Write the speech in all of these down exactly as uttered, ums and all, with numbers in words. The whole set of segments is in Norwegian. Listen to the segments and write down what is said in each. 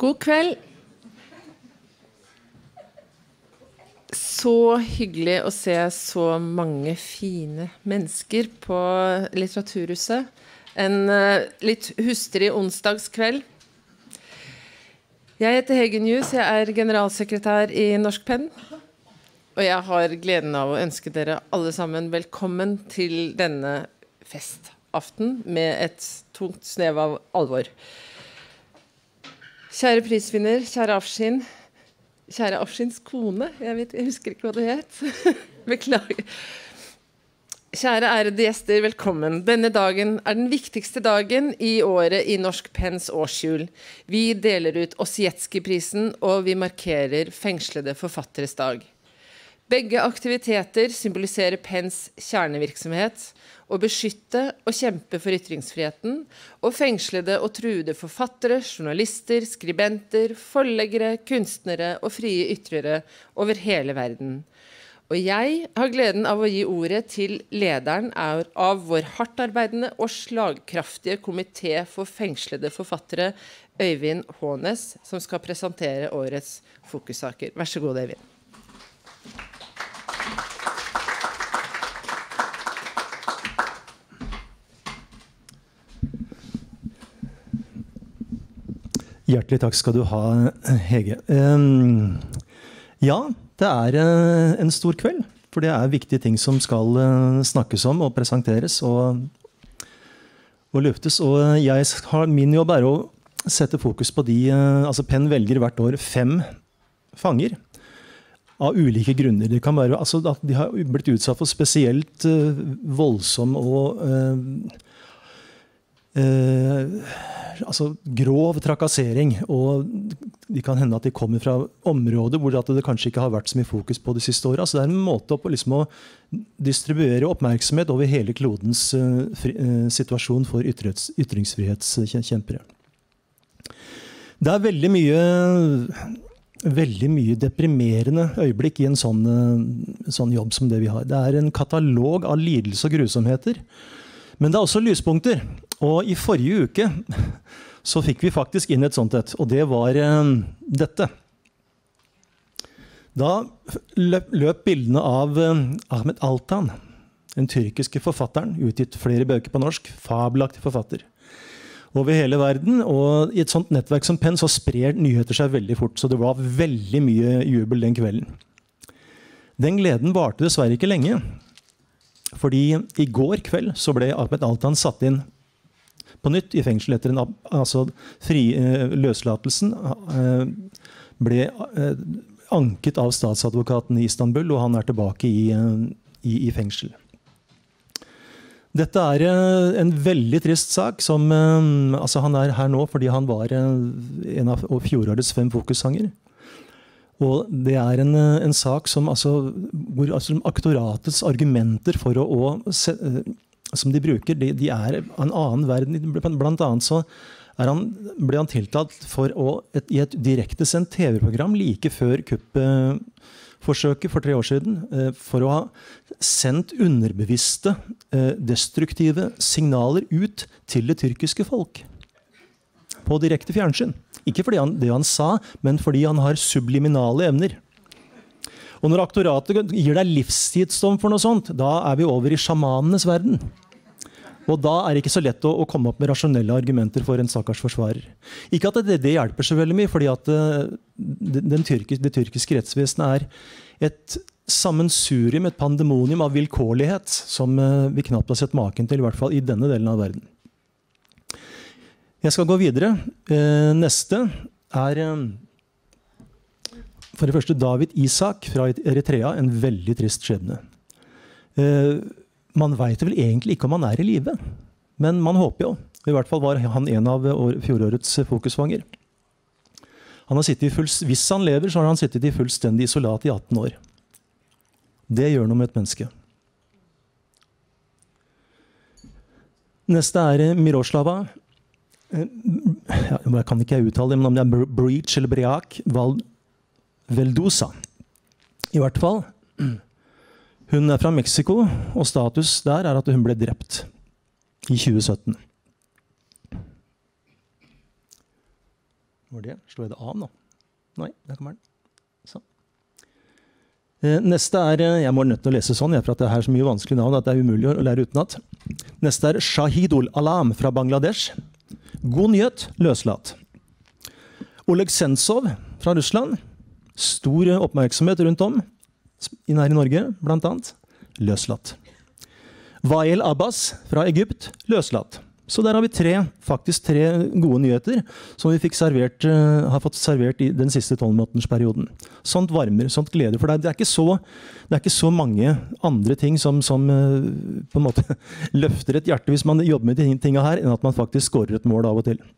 God kveld. Så hyggelig å se så mange fine mennesker på Litteraturhuset. En uh, litt hustrig onsdagskveld. Jeg heter Hege Njus, jeg er generalsekretær i Norsk Penn. Og jeg har gleden av å ønske dere alle sammen velkommen til denne festaften med et tungt snev av alvor. Kjære prisvinner, kjære Afshin, kjære Afshins kone, jeg, vet, jeg husker ikke hva det het. Beklager. Kjære ærede gjester, velkommen. Denne dagen er den viktigste dagen i året i Norsk Penns årshjul. Vi deler ut Ossietzky-prisen, og vi markerer fengslede forfatteres dag. Begge aktiviteter symboliserer Penns kjernevirksomhet, å beskytte og kjempe for ytringsfriheten, og fengslede og truede forfattere, journalister, skribenter, forleggere, kunstnere og frie ytrere over hele verden. Og jeg har gleden av å gi ordet til lederen av vår hardtarbeidende og slagkraftige komité for fengslede forfattere, Øyvind Hånes, som skal presentere årets fokussaker. Vær så god, Øyvind. Hjertelig takk skal du ha, Hege. Um, ja, det er uh, en stor kveld, for det er viktige ting som skal uh, snakkes om og presenteres og, og løftes. Og jeg har, min jobb er å sette fokus på de, uh, altså Penn velger hvert år fem fanger av ulike grunner. Det kan være altså, at de har blitt utsatt for spesielt uh, voldsom og uh, uh, altså grov trakassering, og det kan hende at de kommer fra områder hvor det kanskje ikke har vært så mye fokus på de siste årene. Altså det er en måte på liksom å distribuere oppmerksomhet over hele klodens uh, fri, uh, situasjon for ytrings, ytringsfrihetskjempere. Det er veldig mye, veldig mye deprimerende øyeblikk i en sånn, uh, sånn jobb som det vi har. Det er en katalog av lidelse og grusomheter, men det er også lyspunkter. Og i forrige uke så fikk vi faktisk inn et sånt et, og det var eh, dette. Da løp, løp bildene av eh, Ahmet Altan, den tyrkiske forfatteren, utgitt flere bøker på norsk, fabelaktig forfatter, over hele verden. Og i et sånt nettverk som Penn så sprer nyheter seg veldig fort, så det var veldig mye jubel den kvelden. Den gleden varte dessverre ikke lenge, fordi i går kveld så ble Ahmet Altan satt inn på nytt i fengsel etter en altså, fri, eh, løslatelsen eh, ble eh, anket av statsadvokaten i Istanbul, og han er tilbake i, i, i fengsel. Dette er eh, en veldig trist sak. Som, eh, altså han er her nå fordi han var eh, en av fjorårets fem fokussanger. Og det er en, en sak som, altså, hvor altså, aktoratets argumenter for å, å se, som de bruker, de, de er en annen verden. Blant annet så er han, ble han tiltalt for å, et, i et direkte sendt T V-program like før kuppforsøket for tre år siden, for å ha sendt underbevisste, destruktive signaler ut til det tyrkiske folk på direkte fjernsyn. Ikke fordi han, det han sa, men fordi han har subliminale evner. Og når aktoratet gir deg livstidsdom for noe sånt, da er vi over i sjamanenes verden. Og da er det ikke så lett å, å komme opp med rasjonelle argumenter for en stakkars forsvarer. Ikke at det, det hjelper så veldig mye, fordi at uh, den tyrkis, det tyrkiske rettsvesenet er et sammensurium, et pandemonium av vilkårlighet, som uh, vi knapt har sett maken til, i hvert fall i denne delen av verden. Jeg skal gå videre. Uh, neste er uh, for det første David Isak fra Eritrea, en veldig trist skjebne. Uh, Man vet vel egentlig ikke om han er i live, men man håper jo. I hvert fall var han en av fjorårets fokusfanger. Han har sittet i full, hvis han lever, så har han sittet i fullstendig isolat i atten år. Det gjør noe med et menneske. Neste er Miroslava. Ja, jeg kan ikke uttale det, men om det er Breach eller Briak Veldosa. I hvert fall. Hun er fra Mexico, og status der er at hun ble drept i tjue sytten. Var det? Slår jeg det av nå? Nei, der kommer den. Sånn. Eh, neste er, jeg må nødt til å lese sånn, for at det er så mye vanskelig navn at det er umulig å lære utenat. Neste er Shahidul Alam fra Bangladesh. God nyhet, løslatt. Oleg Sentsov fra Russland. Stor oppmerksomhet rundt om, her i Norge blant annet. Løslatt. Wael Abbas fra Egypt, løslatt. Så der har vi tre, faktisk tre gode nyheter som vi fikk servert, uh, har fått servert i den siste tolv-månedersperioden. Sånt varmer, sånt gleder, for det er ikke så, det er ikke så mange andre ting som, som uh, på en måte løfter et hjerte hvis man jobber med de tingene her, enn at man faktisk skårer et mål av og til.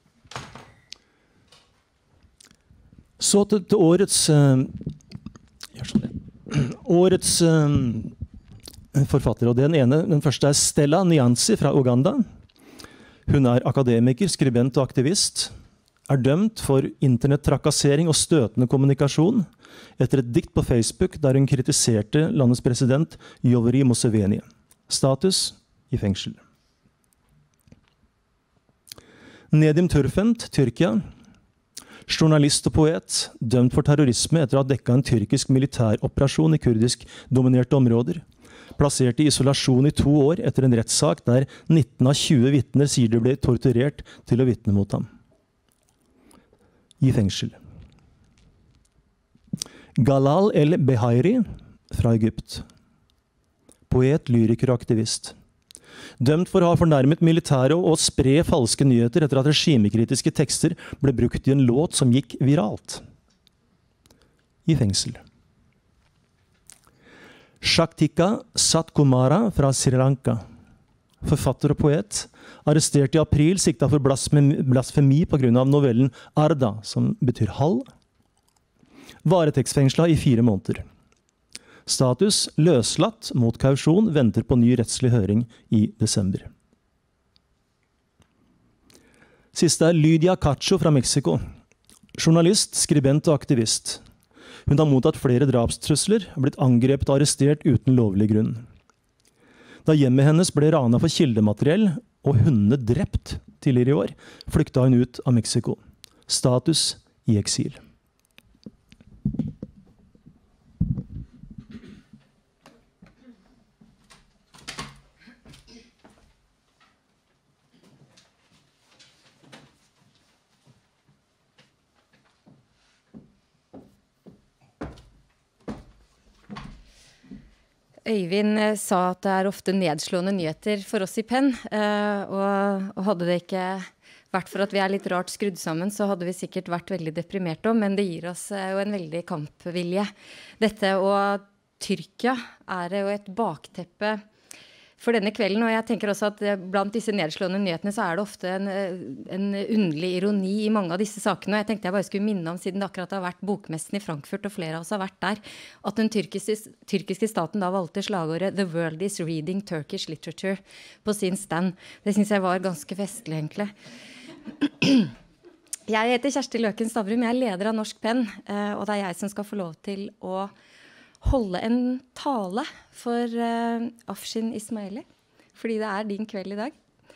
Så til, til årets uh, gjør sånn det. Årets uh, forfatter, og den ene, den første er Stella Nyanzi fra Uganda. Hun er akademiker, skribent og aktivist, er dømt for internettrakassering og støtende kommunikasjon etter et dikt på Facebook der hun kritiserte landets president Yoweri Museveni. Status i fengsel. Nedim Turfent, Tyrkia. Journalist og poet, dømt for terrorisme etter å ha dekket en tyrkisk militæroperasjon i kurdisk dominerte områder. Plassert i isolasjon i to år etter en rettssak der nitten av tjue vitner sier de ble torturert til å vitne mot ham. I fengsel. Galal el-Behairi fra Egypt. Poet, lyriker og aktivist. Dømt for å ha fornærmet militære og spre falske nyheter etter at regimekritiske tekster ble brukt i en låt som gikk viralt. I fengsel. Shaktika Satkumara fra Sri Lanka. Forfatter og poet. Arrestert i april, sikta for blasfemi på grunn av novellen Arda, som betyr halv. Varetektsfengsla i fire måneder. Status løslatt mot kausjon, venter på ny rettslig høring i desember. Siste er Lydia Cacho fra Mexico. Journalist, skribent og aktivist. Hun har mottatt flere drapstrusler, har blitt angrepet og arrestert uten lovlig grunn. Da hjemmet hennes ble rana for kildemateriell og hundene drept tidligere i år, flykta hun ut av Mexico. Status i eksil. Øyvind sa at det er ofte nedslående nyheter for oss i Penn, og, og hadde det ikke vært for at vi er litt rart skrudd sammen, så hadde vi sikkert vært veldig deprimert om, men det gir oss jo en veldig kampvilje. Dette og Tyrkia er jo et bakteppe for denne kvelden, og jeg tenker også at blant disse nedslående nyhetene så er det ofte en, en underlig ironi i mange av disse sakene, og jeg tenkte jeg bare skulle minne om, siden det akkurat har vært bokmessen i Frankfurt, og flere av oss har vært der, at den tyrkiske, tyrkiske staten da valgte slagordet «The world is reading Turkish literature» på sin stand. Det synes jeg var ganske festlig, egentlig. Jeg heter Kjersti Løken Stavrum, jeg er leder av Norsk Penn, og det er jeg som skal få lov til å holde en tale for uh, Afshin Ismaili, fordi det er din kveld i dag.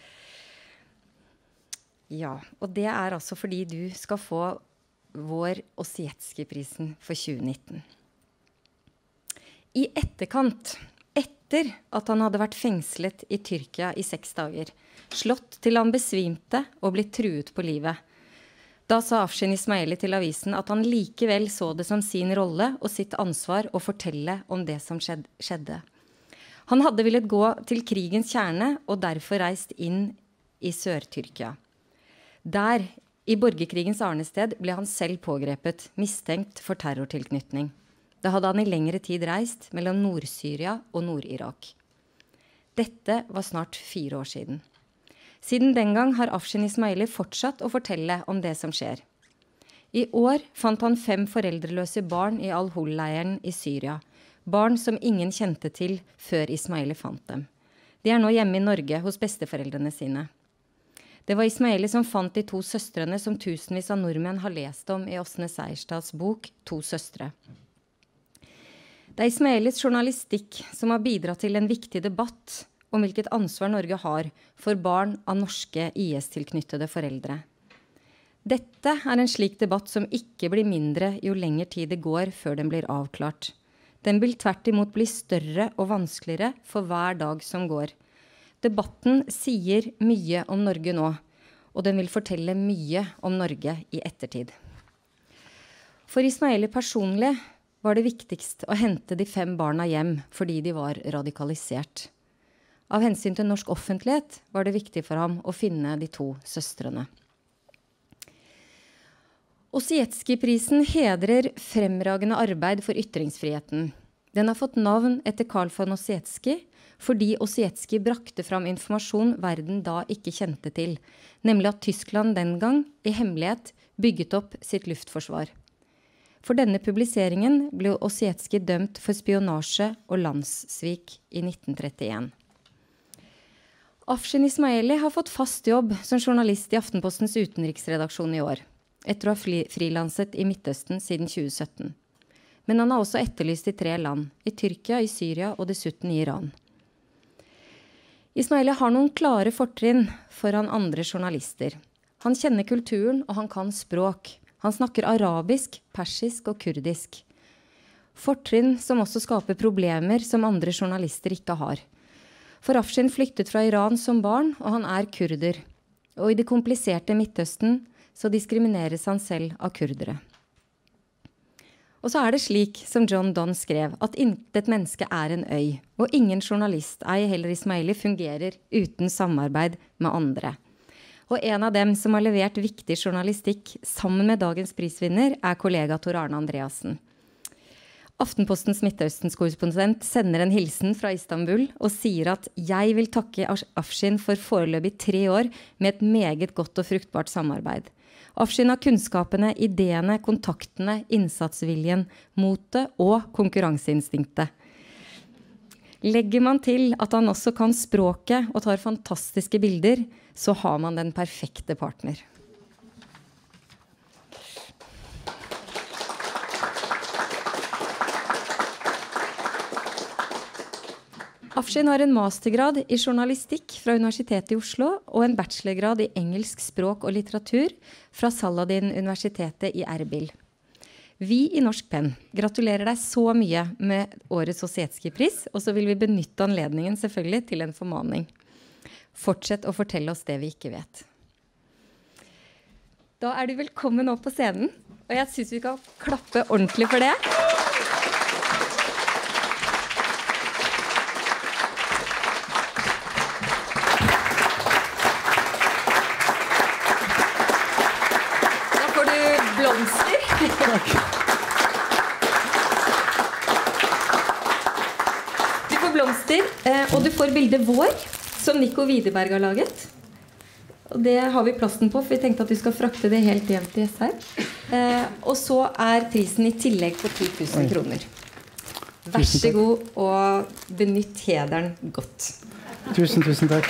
Ja, og det er altså fordi du skal få vår Ossietzky-prisen for tjue nitten. I etterkant, etter at han hadde vært fengslet i Tyrkia i seks dager, slått til han besvimte og blitt truet på livet, da sa Afshin Ismaili til avisen at han likevel så det som sin rolle og sitt ansvar å fortelle om det som skjedde. Han hadde villet gå til krigens kjerne og derfor reist inn i Sør-Tyrkia. Der, i borgerkrigens arnested, ble han selv pågrepet, mistenkt for terrortilknytning. Da hadde han i lengre tid reist mellom Nord-Syria og Nord-Irak. Dette var snart fire år siden. Siden den gang har Afshin Ismaili fortsatt å fortelle om det som skjer. I år fant han fem foreldreløse barn i Al-Hol-leiren i Syria. Barn som ingen kjente til før Ismaili fant dem. De er nå hjemme i Norge hos besteforeldrene sine. Det var Ismaili som fant de to søstrene som tusenvis av nordmenn har lest om i Åsne Seierstads bok «To søstre». Det er Ismailis journalistikk som har bidratt til en viktig debatt om hvilket ansvar Norge har for barn av norske I S-tilknyttede foreldre. Dette er en slik debatt som ikke blir mindre jo lenger tid det går før den blir avklart. Den vil tvert imot bli større og vanskeligere for hver dag som går. Debatten sier mye om Norge nå, og den vil fortelle mye om Norge i ettertid. For Ismaili personlig var det viktigst å hente de fem barna hjem fordi de var radikalisert. Av hensyn til norsk offentlighet var det viktig for ham å finne de to søstrene. Ossietzky-prisen hedrer fremragende arbeid for ytringsfriheten. Den har fått navn etter Carl von Ossietzky, fordi Ossietzky brakte fram informasjon verden da ikke kjente til, nemlig at Tyskland den gang, i hemmelighet, bygget opp sitt luftforsvar. For denne publiseringen ble Ossietzky dømt for spionasje og landssvik i nitten trettien. Afshin Ismaili har fått fast jobb som journalist i Aftenpostens utenriksredaksjon i år, etter å ha frilanset i Midtøsten siden tjue sytten. Men han har også etterlyst i tre land, i Tyrkia, i Syria og dessuten i Iran. Ismaili har noen klare fortrinn foran andre journalister. Han kjenner kulturen, og han kan språk. Han snakker arabisk, persisk og kurdisk. Fortrinn som også skaper problemer som andre journalister ikke har. For Afshin flyktet fra Iran som barn, og han er kurder. Og i det kompliserte Midtøsten så diskrimineres han selv av kurdere. Og så er det slik, som John Donne skrev, at intet menneske er en øy, og ingen journalist, ei heller Ismaili, fungerer uten samarbeid med andre. Og en av dem som har levert viktig journalistikk sammen med dagens prisvinner, er kollega Tor Arne Andreassen. Aftenpostens Midtøstens korrespondent sender en hilsen fra Istanbul og sier at «Jeg vil takke Afshin for foreløpig tre år med et meget godt og fruktbart samarbeid. Afshin har kunnskapene, ideene, kontaktene, innsatsviljen, motet og konkurranseinstinktet. Legger man til at han også kan språket og tar fantastiske bilder, så har man den perfekte partner». Afshin har en mastergrad i journalistikk fra Universitetet i Oslo og en bachelorgrad i engelsk språk og litteratur fra Saladin-universitetet i Erbil. Vi i Norsk Penn gratulerer deg så mye med årets Ossietzky-pris, og så vil vi benytte anledningen selvfølgelig til en formaning. Fortsett å fortelle oss det vi ikke vet. Da er du velkommen opp på scenen, og jeg synes vi kan klappe ordentlig for det. Du får blomster, og du får bildet vår, som Nico Widerberg har laget. Og det har vi plassen på, for vi tenkte at vi skal frakte det helt hjem til S her. Og så er prisen i tillegg på ti tusen kroner. Vær så god, og benytt hederen godt. Tusen, tusen takk.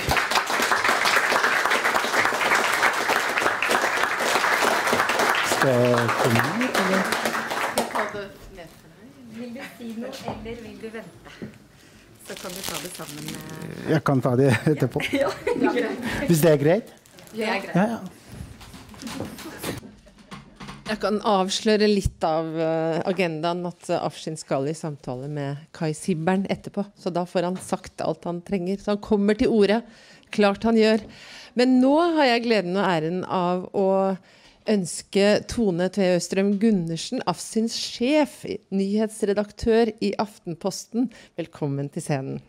Skal jeg komme ut, eller? Vil du si noe, eller vil du vente? Så kan du ta det sammen med... Jeg kan ta det etterpå. Ja, hvis det er greit? det er greit. Ja, ja. Jeg kan avsløre litt av agendaen at Afshin skal i samtale med Kai Sibbern etterpå, så da får han sagt alt han trenger. Så han kommer til ordet, klart han gjør. Men nå har jeg gleden og æren av å ønske Tone Tveøstrøm Gundersen, Afshins sjef, nyhetsredaktør i Aftenposten, velkommen til scenen.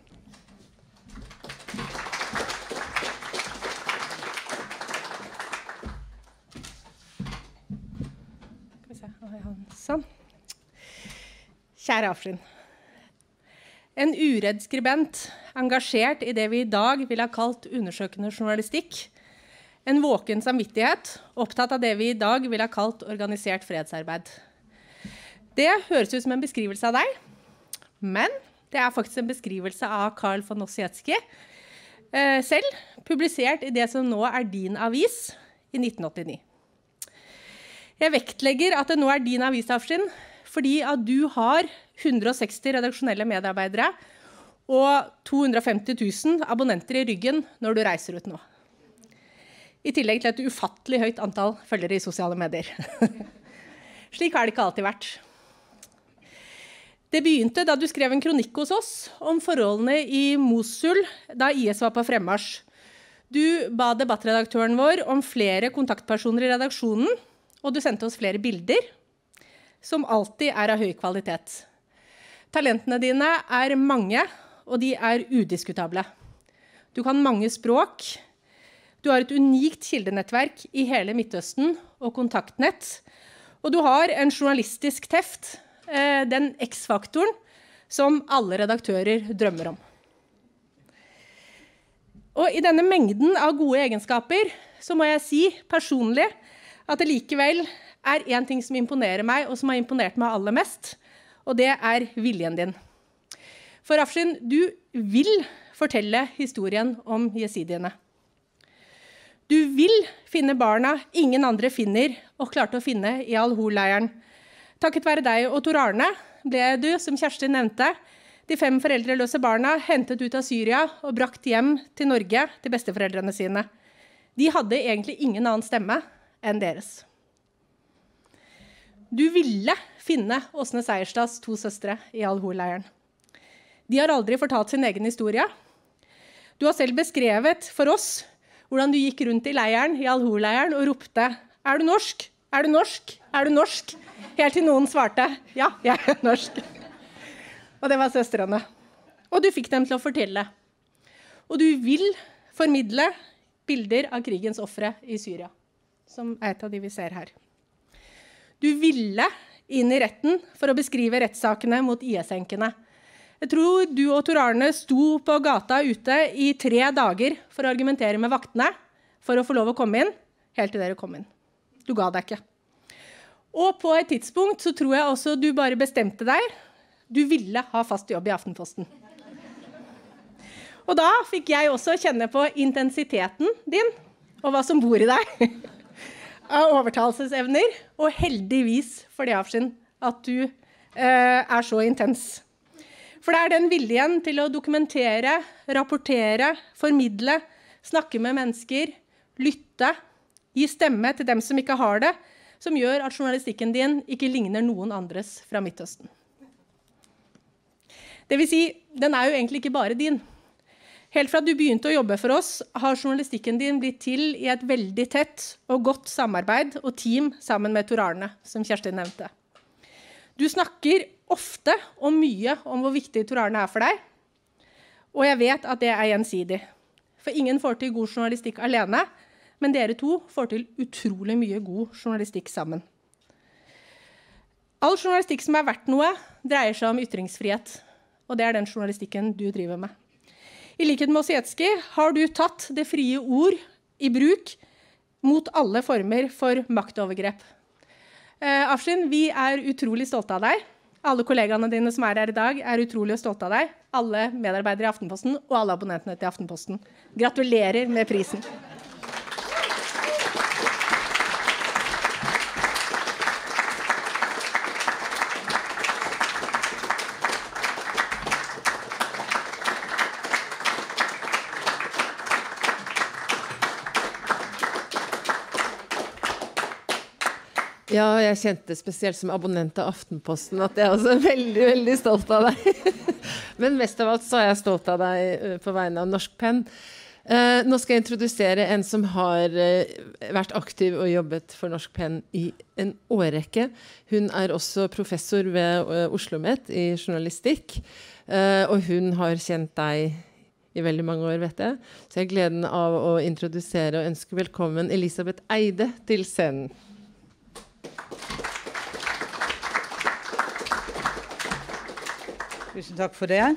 Skal vi se, sånn. Kjære Afshin. En uredd skribent, engasjert i det vi i dag vil ha kalt undersøkende journalistikk, en våken samvittighet, opptatt av det vi i dag vil ha kalt organisert fredsarbeid. Det høres ut som en beskrivelse av deg, men det er faktisk en beskrivelse av Carl von Ossietzky eh, selv, publisert i det som nå er din avis i nitten åttini. Jeg vektlegger at det nå er din avis, Afshin, fordi at du har hundre og seksti redaksjonelle medarbeidere og to hundre og femti tusen abonnenter i ryggen når du reiser ut nå. I tillegg til et ufattelig høyt antall følgere i sosiale medier. Slik har det ikke alltid vært. Det begynte da du skrev en kronikk hos oss om forholdene i Mosul da I S var på fremmarsj. Du ba debattredaktøren vår om flere kontaktpersoner i redaksjonen, og du sendte oss flere bilder, som alltid er av høy kvalitet. Talentene dine er mange, og de er udiskutable. Du kan mange språk. Du har et unikt kildenettverk i hele Midtøsten og kontaktnett, og du har en journalistisk teft, den X-faktoren som alle redaktører drømmer om. Og i denne mengden av gode egenskaper, så må jeg si personlig at det likevel er en ting som imponerer meg, og som har imponert meg aller mest, og det er viljen din. For Afshin, du vil fortelle historien om jesidiene. Du vil finne barna ingen andre finner og klarte å finne i Al-Hol-leiren. Takket være deg og Tor Arne ble du, som Kjersti nevnte, de fem foreldreløse barna hentet ut av Syria og brakt hjem til Norge til besteforeldrene sine. De hadde egentlig ingen annen stemme enn deres. Du ville finne Åsne Seierstads to søstre i Al-Hol-leiren. De har aldri fortalt sin egen historie. Du har selv beskrevet for oss hvordan du gikk rundt i leiren, i Al-Hol-leiren, og ropte, «Er du norsk? Er du norsk? Er du norsk?» Helt til noen svarte, «Ja, jeg er norsk». Og det var søstrene. Og du fikk dem til å fortelle. Og du vil formidle bilder av krigens ofre i Syria, som er et av de vi ser her. Du ville inn i retten for å beskrive rettssakene mot I S-enkene. Jeg tror du og Tor Arne sto på gata ute i tre dager for å argumentere med vaktene for å få lov å komme inn, helt til dere kom inn. Du ga deg ikke. Og på et tidspunkt så tror jeg også du bare bestemte deg. Du ville ha fast jobb i Aftenposten. Og da fikk jeg også kjenne på intensiteten din, og hva som bor i deg, av overtalelsesevner, og heldigvis for det, Afshin, at du eh, er så intens. For det er den viljen til å dokumentere, rapportere, formidle, snakke med mennesker, lytte, gi stemme til dem som ikke har det, som gjør at journalistikken din ikke ligner noen andres fra Midtøsten. Det vil si, den er jo egentlig ikke bare din. Helt fra du begynte å jobbe for oss, har journalistikken din blitt til i et veldig tett og godt samarbeid og team sammen med Tor Arne, som Kjersti nevnte. Du snakker ofte og mye om hvor viktig Tor Arne er for deg, og jeg vet at det er gjensidig. For ingen får til god journalistikk alene, men dere to får til utrolig mye god journalistikk sammen. All journalistikk som er verdt noe, dreier seg om ytringsfrihet. Og det er den journalistikken du driver med. I likhet med Ossietzky har du tatt det frie ord i bruk mot alle former for maktovergrep. Eh, Afshin, vi er utrolig stolte av deg. Alle kollegaene dine som er her i dag er utrolig stolte av deg. Alle medarbeidere i Aftenposten og alle abonnentene til Aftenposten. Gratulerer med prisen. Ja, jeg kjente spesielt som abonnent av Aftenposten at jeg også er veldig, veldig stolt av deg. Men mest av alt så er jeg stolt av deg på vegne av Norsk Penn. Eh, nå skal jeg introdusere en som har eh, vært aktiv og jobbet for Norsk Penn i en årrekke. Hun er også professor ved uh, OsloMet i journalistikk, eh, og hun har kjent deg i veldig mange år, vet jeg. Så jeg har gleden av å introdusere og ønske velkommen Elisabeth Eide til scenen. Tusen takk for det.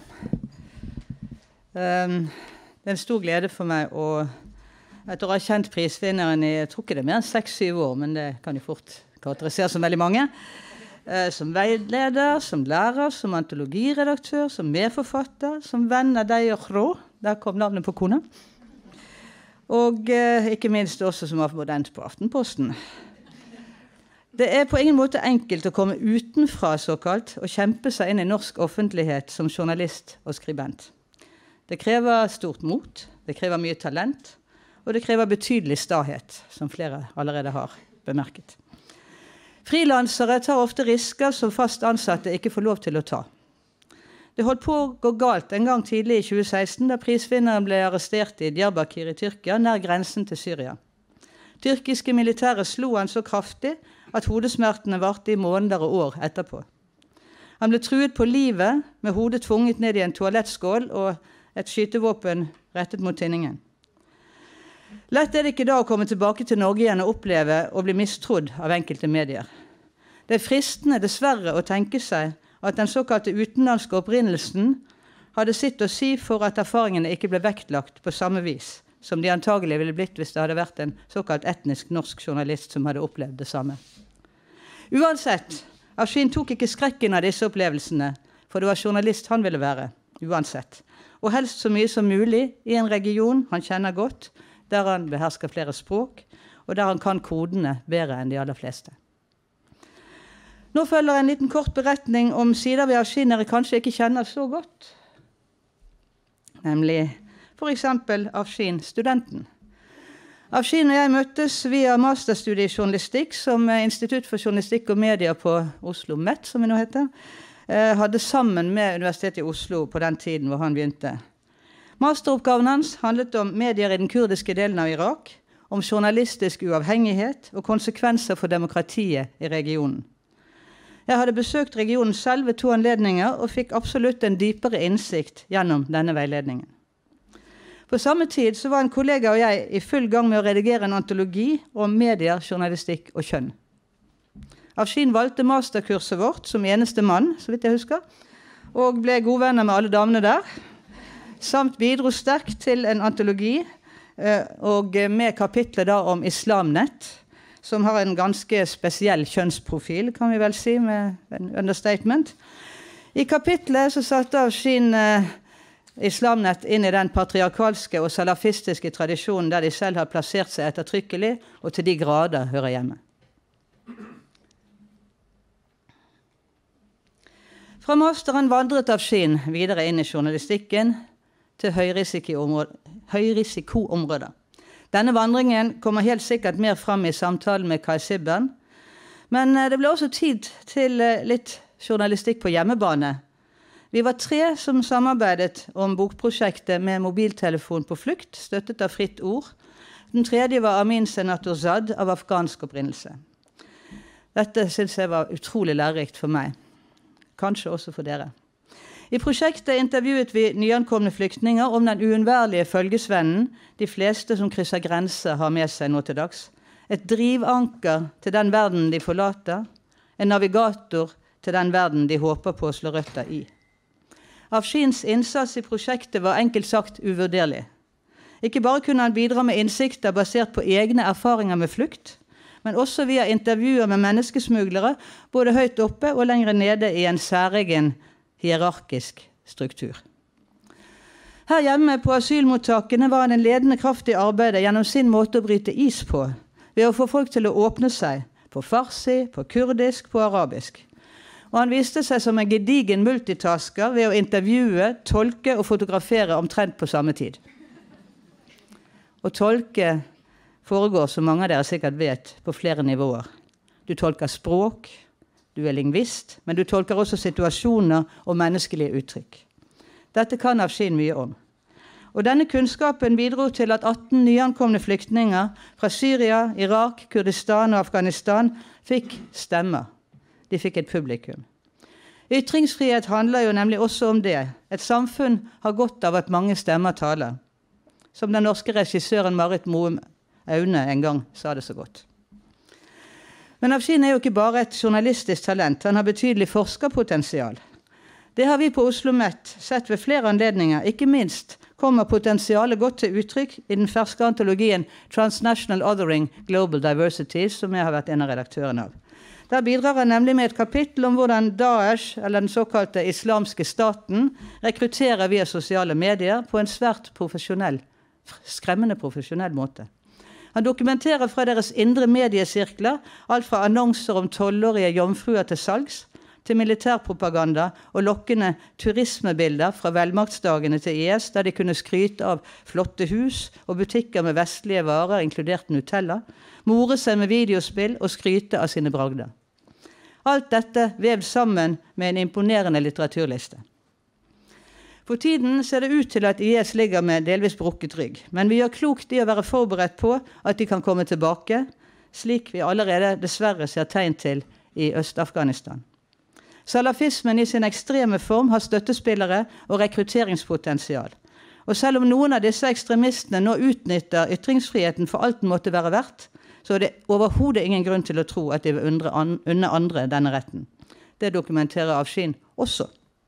Um, det er en stor glede for meg å, etter å ha kjent prisvinneren i, jeg tror ikke det er mer enn seks-syv år, men det kan jo fort karakteriseres som veldig mange, uh, som veileder, som lærer, som antologiredaktør, som medforfatter, som venn av deg og Rå, der kom navnet på kona, og uh, ikke minst også som abonnent på Aftenposten. Det er på ingen måte enkelt å komme utenfra såkalt og kjempe seg inn i norsk offentlighet som journalist og skribent. Det krever stort mot, det krever mye talent, og det krever betydelig stahet, som flere allerede har bemerket. Frilansere tar ofte risker som fast ansatte ikke får lov til å ta. Det holdt på å gå galt en gang tidlig i tjue seksten, da prisvinneren ble arrestert i Diyarbakir i Tyrkia, nær grensen til Syria. Tyrkiske militære slo han så kraftig at hodesmertene varte i måneder og år etterpå. Han ble truet på livet med hodet tvunget ned i en toalettskål og et skytevåpen rettet mot tinningen. Lett er det ikke da å komme tilbake til Norge igjen og oppleve å bli mistrodd av enkelte medier. Det er fristende dessverre å tenke seg at den såkalte utenlandske opprinnelsen hadde sitt å si for at erfaringene ikke ble vektlagt på samme vis, som de antagelig ville blitt hvis det hadde vært en såkalt etnisk norsk journalist som hadde opplevd det samme. Uansett, Afshin tok ikke skrekken av disse opplevelsene, for det var journalist han ville være, uansett. Og helst så mye som mulig i en region han kjenner godt, der han behersker flere språk, og der han kan kodene bedre enn de aller fleste. Nå følger en liten kort beretning om sider ved Afshin dere kanskje ikke kjenner så godt. Nemlig for eksempel Afshin, studenten. Afshin og jeg møttes via masterstudie i journalistikk, som Institutt for journalistikk og media på Oslo Met, som vi nå heter, hadde sammen med Universitetet i Oslo på den tiden hvor han begynte. Masteroppgaven hans handlet om medier i den kurdiske delen av Irak, om journalistisk uavhengighet og konsekvenser for demokratiet i regionen. Jeg hadde besøkt regionen selv ved to anledninger og fikk absolutt en dypere innsikt gjennom denne veiledningen. På samme tid så var en kollega og jeg i full gang med å redigere en antologi om medier, journalistikk og kjønn. Afshin valgte masterkurset vårt som eneste mann, så vidt jeg husker, og ble godvenner med alle damene der, samt bidro sterkt til en antologi og med kapitlet da om Islamnet, som har en ganske spesiell kjønnsprofil, kan vi vel si, med en understatement. I kapitlet så satte Afshin eh, Islamnet inn i den patriarkalske og salafistiske tradisjonen der de selv har plassert seg ettertrykkelig og til de grader hører hjemme. Fra masteren vandret Afshin videre inn i journalistikken til høyrisikoområder. Denne vandringen kommer helt sikkert mer fram i samtalen med Kai Sibben, men det ble også tid til litt journalistikk på hjemmebane. Vi var tre som samarbeidet om bokprosjektet med mobiltelefon på flukt, støttet av Fritt Ord. Den tredje var Amin Senatorzad av afghansk opprinnelse. Dette synes jeg var utrolig lærerikt for meg. Kanskje også for dere. I prosjektet intervjuet vi nyankomne flyktninger om den uunnværlige følgesvennen de fleste som krysser grenser har med seg nå til dags. Et drivanker til den verden de forlater, en navigator til den verden de håper på å slå røtter i. Afshins innsats i prosjektet var enkelt sagt uvurderlig. Ikke bare kunne han bidra med innsikter basert på egne erfaringer med flukt, men også via intervjuer med menneskesmuglere, både høyt oppe og lengre nede i en særegen hierarkisk struktur. Her hjemme på asylmottakene var han en ledende kraft i arbeidet gjennom sin måte å bryte is på, ved å få folk til å åpne seg på farsi, på kurdisk, på arabisk. Og han viste seg som en gedigen multitasker ved å intervjue, tolke og fotografere omtrent på samme tid. Å tolke foregår, som mange av dere sikkert vet, på flere nivåer. Du tolker språk, du er lingvist, men du tolker også situasjoner og menneskelige uttrykk. Dette kan Afshin mye om. Og denne kunnskapen bidro til at atten nyankomne flyktninger fra Syria, Irak, Kurdistan og Afghanistan fikk stemmer. De fikk et publikum. Ytringsfrihet handler jo nemlig også om det. Et samfunn har godt av at mange stemmer taler. Som den norske regissøren Marit Moum Aune en gang sa det så godt. Men Afshin er jo ikke bare et journalistisk talent, han har betydelig forskerpotensial. Det har vi på Oslo Met sett ved flere anledninger. Ikke minst kommer potensialet godt til uttrykk i den ferske antologien Transnational Othering Global Diversity, som jeg har vært en av redaktørene av. Der bidrar han nemlig med et kapittel om hvordan Daesh, eller den såkalte islamske staten, rekrutterer via sosiale medier på en svært profesjonell, skremmende profesjonell måte. Han dokumenterer fra deres indre mediesirkler, alt fra annonser om tolvårige jomfruer til salgs, til militærpropaganda og lokkende turismebilder fra velmaktsdagene til I S, der de kunne skryte av flotte hus og butikker med vestlige varer, inkludert Nutella, more seg med videospill og skryte av sine bragder. Alt dette vevd sammen med en imponerende litteraturliste. For tiden ser det ut til at I S ligger med delvis brukket rygg, men vi gjør klokt i å være forberedt på at de kan komme tilbake, slik vi allerede dessverre ser tegn til i Øst-Afghanistan. Salafismen i sin ekstreme form har støttespillere og rekrutteringspotensial. Og selv om noen av disse ekstremistene nå utnytter ytringsfriheten for alt den måtte være verdt, så er det overhodet ingen grunn til å tro at de vil unne andre denne retten. Det dokumenterer Afshin også.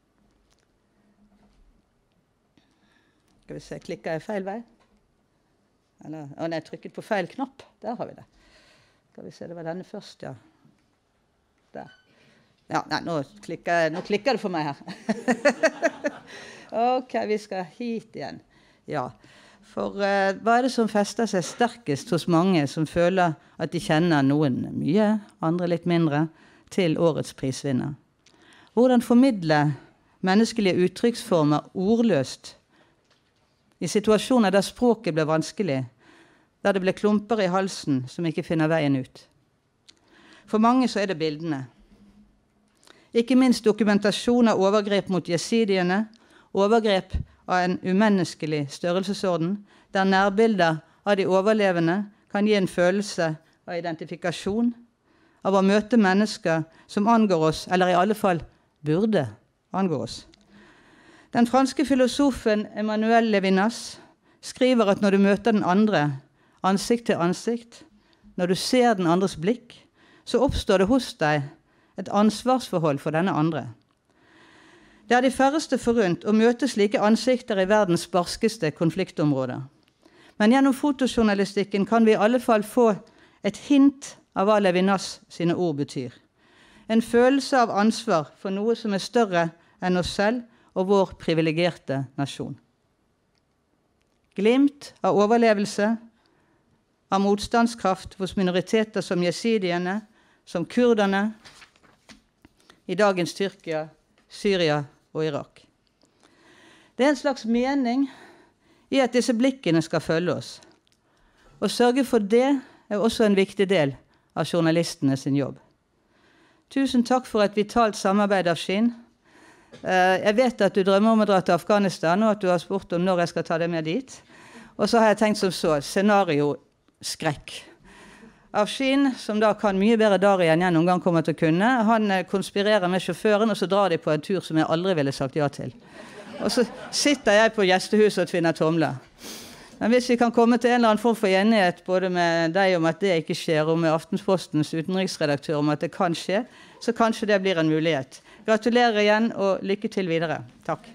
Skal vi se, klikker jeg feil vei? Eller, å nei, jeg trykket på feil knapp. Der har vi det. Skal vi se, det var denne først, ja. Der. Ja, nei, nå klikker, nå klikker det for meg her. Ok, vi skal hit igjen. Ja, for uh, hva er det som fester seg sterkest hos mange som føler at de kjenner noen mye, andre litt mindre, til årets prisvinner? Hvordan formidle menneskelige uttrykksformer ordløst i situasjoner der språket blir vanskelig, der det blir klumper i halsen som ikke finner veien ut? For mange så er det bildene. Ikke minst dokumentasjon av overgrep mot jesidiene, overgrep av en umenneskelig størrelsesorden, der nærbilder av de overlevende kan gi en følelse av identifikasjon, av å møte mennesker som angår oss, eller i alle fall burde angå oss. Den franske filosofen Emmanuel Levinas skriver at når du møter den andre ansikt til ansikt, når du ser den andres blikk, så oppstår det hos deg et ansvarsforhold for denne andre. Det er de færreste forunt å møte slike ansikter i verdens barskeste konfliktområder. Men gjennom fotojournalistikken kan vi i alle fall få et hint av hva Levinas sine ord betyr. En følelse av ansvar for noe som er større enn oss selv og vår privilegerte nasjon. Glimt av overlevelse, av motstandskraft hos minoriteter som jesidiene, som kurderne, i dagens Tyrkia, Syria og Irak. Det er en slags mening i at disse blikkene skal følge oss. Å sørge for det er også en viktig del av journalistene sin jobb. Tusen takk for et vitalt samarbeid, Afshin. Jeg vet at du drømmer om å dra til Afghanistan, og at du har spurt om når jeg skal ta deg med dit. Og så har jeg tenkt som så, scenario skrekk. Afshin, som da kan mye bedre Darien enn noen gang kommer til å kunne, han konspirerer med sjåføren, og så drar de på en tur som jeg aldri ville sagt ja til. Og så sitter jeg på gjestehuset og tvinner tomler. Men hvis vi kan komme til en eller annen form for enighet, både med deg om at det ikke skjer, og med Aftenpostens utenriksredaktør om at det kan skje, så kanskje det blir en mulighet. Gratulerer igjen, og lykke til videre. Takk.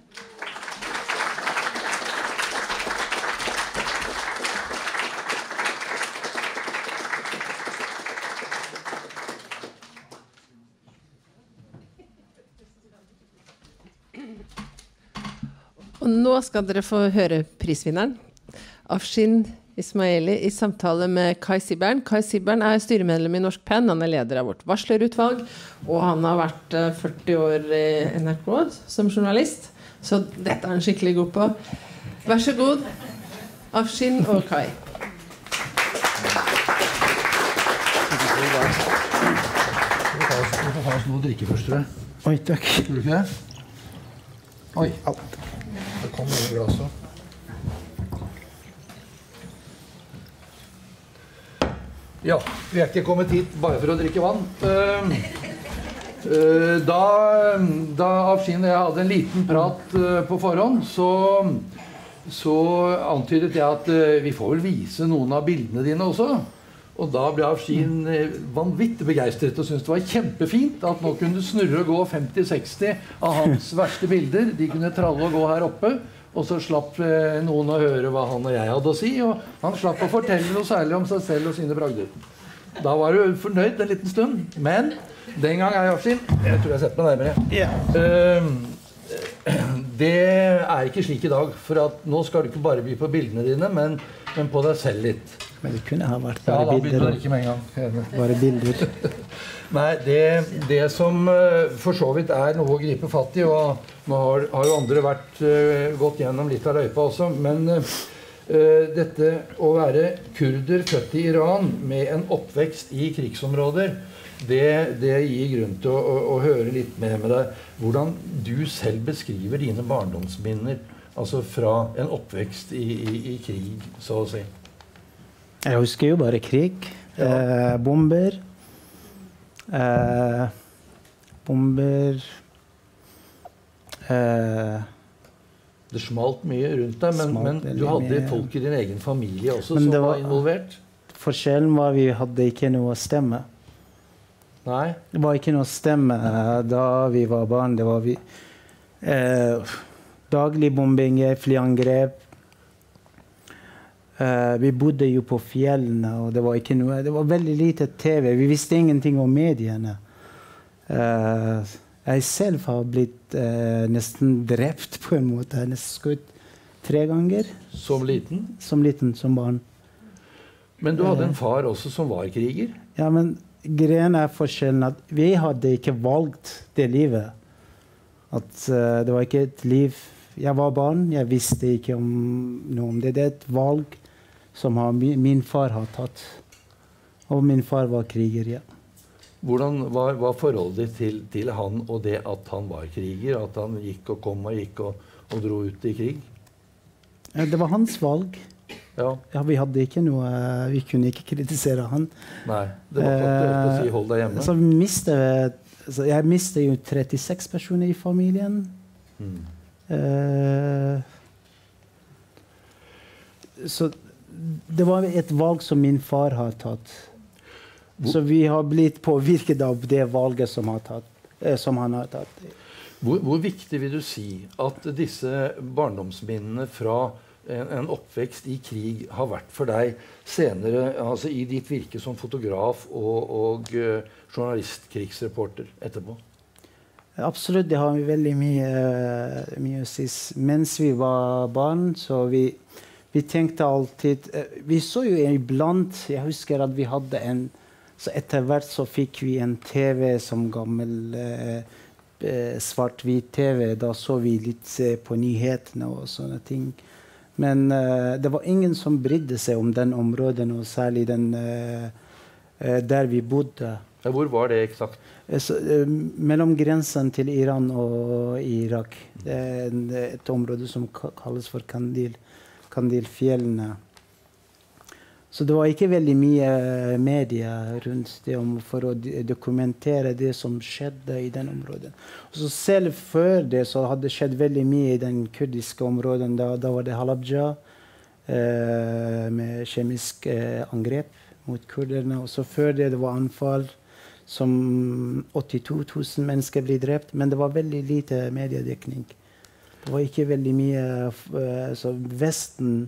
Og nå skal dere få høre prisvinneren, Afshin Ismaili, i samtale med Kai Sibern. Kai Sibern er styremedlem i Norsk Penn, han er leder av vårt varslerutvalg, og han har vært førti år i N R K som journalist, så dette er han skikkelig god på. Vær så god, Afshin og Kai. Du får ha oss noe å drikke først, tror jeg. Oi, takk. Tror du ikke det? Oi, alt. Det kom noe i glasset. Ja, vi er ikke kommet hit bare for å drikke vann. Uh, uh, da, da Afshin og jeg hadde en liten prat uh, på forhånd, så, så antydet jeg at uh, vi får vel vise noen av bildene dine også. Og da ble Afshin vanvittig begeistret og syntes det var kjempefint at nå kunne du snurre og gå femti seksti av hans verste bilder. De kunne tralle og gå her oppe, og så slapp noen å høre hva han og jeg hadde å si, og han slapp å fortelle noe særlig om seg selv og sine bragder. Da var du fornøyd en liten stund, men den gang er Afshin, jeg tror jeg setter meg nærmere. Yeah. Uh, det er ikke slik i dag, for at nå skal du ikke bare by på bildene dine, men, men på deg selv litt. Men det kunne ha vært Ja, bare da begynner bilder. det ikke med en gang. Bare bilder. Nei, det, det som uh, for så vidt er noe å gripe fatt i, og nå har, har jo andre vært uh, gått gjennom litt av løypa også, men uh, dette å være kurder født i Iran med en oppvekst i krigsområder, det, det gir grunn til å, å, å høre litt mer med deg. Hvordan du selv beskriver dine barndomsminner, altså fra en oppvekst i, i, i krig, så å si. Jeg husker jo bare krig. Ja. Eh, bomber. Eh, bomber eh, Det smalt mye rundt deg, men, Smalt men du veldig hadde mye. folk i din egen familie også Men som det var var- involvert? Forskjellen var vi hadde ikke noe stemme. Nei? Det var ikke noe stemme eh, da vi var barn. Det var vi eh, daglig bombinger, flyangrep. Eh, vi bodde jo på fjellene, og det var ikke noe Det var veldig lite T V. Vi visste ingenting om mediene. Eh, jeg selv har blitt eh, nesten drept, på en måte. Nesten skutt tre ganger Som liten? som liten, som barn. Men du hadde en far også som var kriger? Ja, men greien er forskjellen at vi hadde ikke valgt det livet. At uh, det var ikke et liv. Jeg var barn, jeg visste ikke om noe om det. Det er et valg som har, min, min far har tatt. Og min far var kriger, ja. Hvordan var, var forholdet ditt til, til han og det at han var kriger? At han gikk og kom og gikk og, og dro ut i krig? Eh, Det var hans valg. Ja. Ja, vi hadde ikke noe Vi kunne ikke kritisere han. Nei, det var ikke aktuelt å si 'hold deg hjemme'. Så vi mistet, altså jeg mistet jo trettiseks personer i familien. Mm. Eh, så det var et valg som min far har tatt. Så vi har blitt påvirket av det valget som, har tatt, eh, som han har tatt. Hvor, hvor viktig vil du si at disse barndomsminnene fra en, en oppvekst i krig har vært for deg senere, altså i ditt virke som fotograf og, og uh, journalist, krigsreporter etterpå? Absolutt, det har veldig mye, mye å si. Mens vi var barn, så vi, vi tenkte alltid eh, Vi så jo iblant Jeg husker at vi hadde en Så etter hvert så fikk vi en T V som gammel eh, eh, svart-hvit-T V. Da så vi litt eh, på nyhetene og sånne ting. Men eh, det var ingen som brydde seg om den områden, og særlig den eh, eh, der vi bodde. Ja, hvor var det eksakt? Eh, Så, eh, mellom grensen til Iran og Irak. Det er en, et område som ka- kalles for Kandil, Kandilfjellene. Så det var ikke veldig mye media rundt det om, for å d- dokumentere det som skjedde i den området. Og så selv før det så hadde det skjedd veldig mye i den kurdiske områden. Da, da var det Halabja eh, med kjemisk eh, angrep mot kurderne. Og så før det det var anfall som åttito tusen mennesker ble drept. Men det var veldig lite mediedekning. Det var ikke veldig mye uh, så Vesten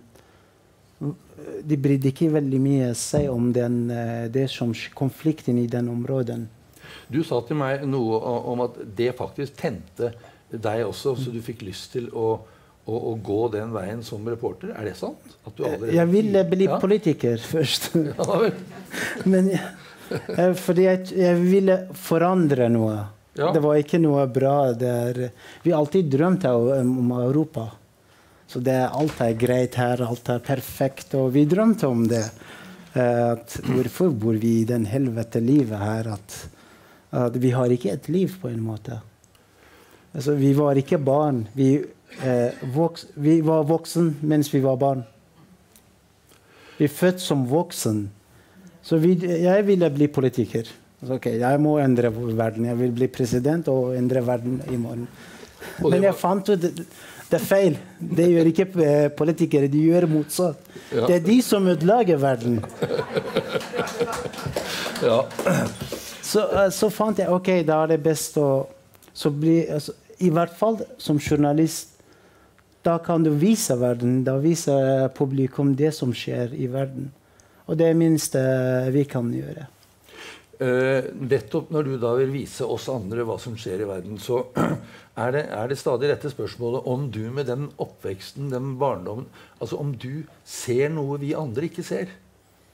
de brydde ikke veldig mye seg om den, uh, det som konflikten i den områden. Du sa til meg noe o- om at det faktisk tente deg også, så du fikk lyst til å, å, å gå den veien som reporter. Er det sant? At du allerede- Jeg ville bli Ja. politiker først. Ja, vel. Men jeg, eh, fordi jeg, jeg ville forandre noe. Ja. Det var ikke noe bra der. Vi alltid drømte om, om Europa. Så det, alt er greit her, alt er perfekt. Og vi drømte om det. Eh, At hvorfor bor vi i den helvete livet her? At, at vi har ikke et liv, på en måte. Altså, vi var ikke barn. Vi, eh, voks, vi var voksen mens vi var barn. Vi er født som voksen. Så vi, jeg ville bli politiker. Så, ok, jeg må endre verden. Jeg vil bli president og endre verden i morgen. Og det Men jeg var- fant ut det, det er feil. Det gjør ikke eh, politikere. De gjør motsatt. Ja. Det er de som ødelegger verden. Ja. Så, eh, så fant jeg ok, da er det best å så bli, altså, i hvert fall som journalist, da kan du vise verden, da viser publikum det som skjer i verden. Og det er det minste vi kan gjøre. Eh, nettopp når du da vil vise oss andre hva som skjer i verden, så er det, er det stadig dette spørsmålet om du med den oppveksten, den barndommen, altså om du ser noe vi andre ikke ser.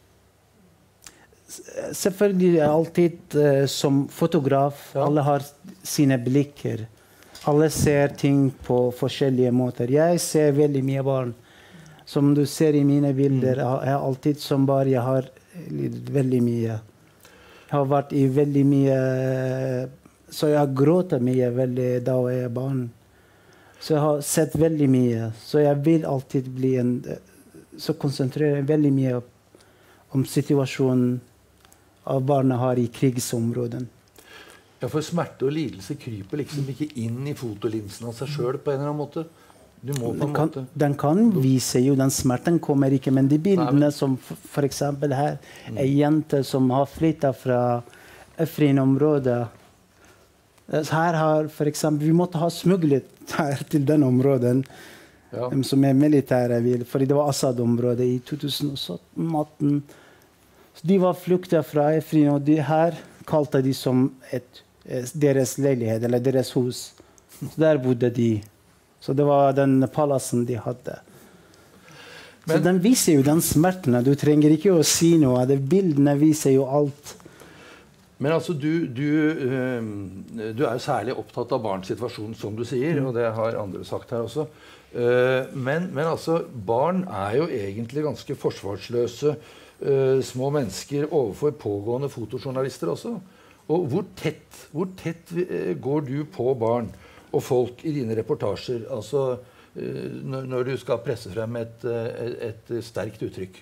selvfølgelig alltid uh, som fotograf, ja. Alle har sine blikker. Alle ser ting på forskjellige måter. Jeg ser veldig mye barn. Som du ser i mine bilder, mm. jeg har alltid som barn, jeg har litt veldig mye. Jeg har vært i veldig mye, så jeg gråter mye veldig da jeg er barn. Så jeg har sett veldig mye, så jeg vil alltid bli en, så konsentrerer jeg veldig mye om situasjonen av barna har i krigsområden. Ja, for smerte og lidelse kryper liksom ikke inn i fotolinsen av seg selv på en eller annen måte. Du må på en den, kan, måte. den kan vise jo, den smerten kommer ikke, men de bildene som for, for eksempel her, mm. en jente som har flyttet fra Afrin-området. Her har for eksempel, vi måtte ha smuglet her til den områden, ja. Som er militære, fordi det var Assad-området i to tusen og atten. De var flyktet fra Afrin, og de her kalte de som et, deres leilighet, eller deres hus. Så der bodde de. Så det var den palassen de hadde. Men, så den viser jo den smerten. Du trenger ikke å si noe. De bildene viser jo alt. Men altså, du, du, øh, du er jo særlig opptatt av barns situasjon, som du sier, og det har andre sagt her også. Uh, men, men altså, barn er jo egentlig ganske forsvarsløse uh, små mennesker overfor pågående fotojournalister også. Og hvor tett, hvor tett uh, går du på barn og folk i dine reportasjer, altså uh, når, når du skal presse frem et, et, et sterkt uttrykk?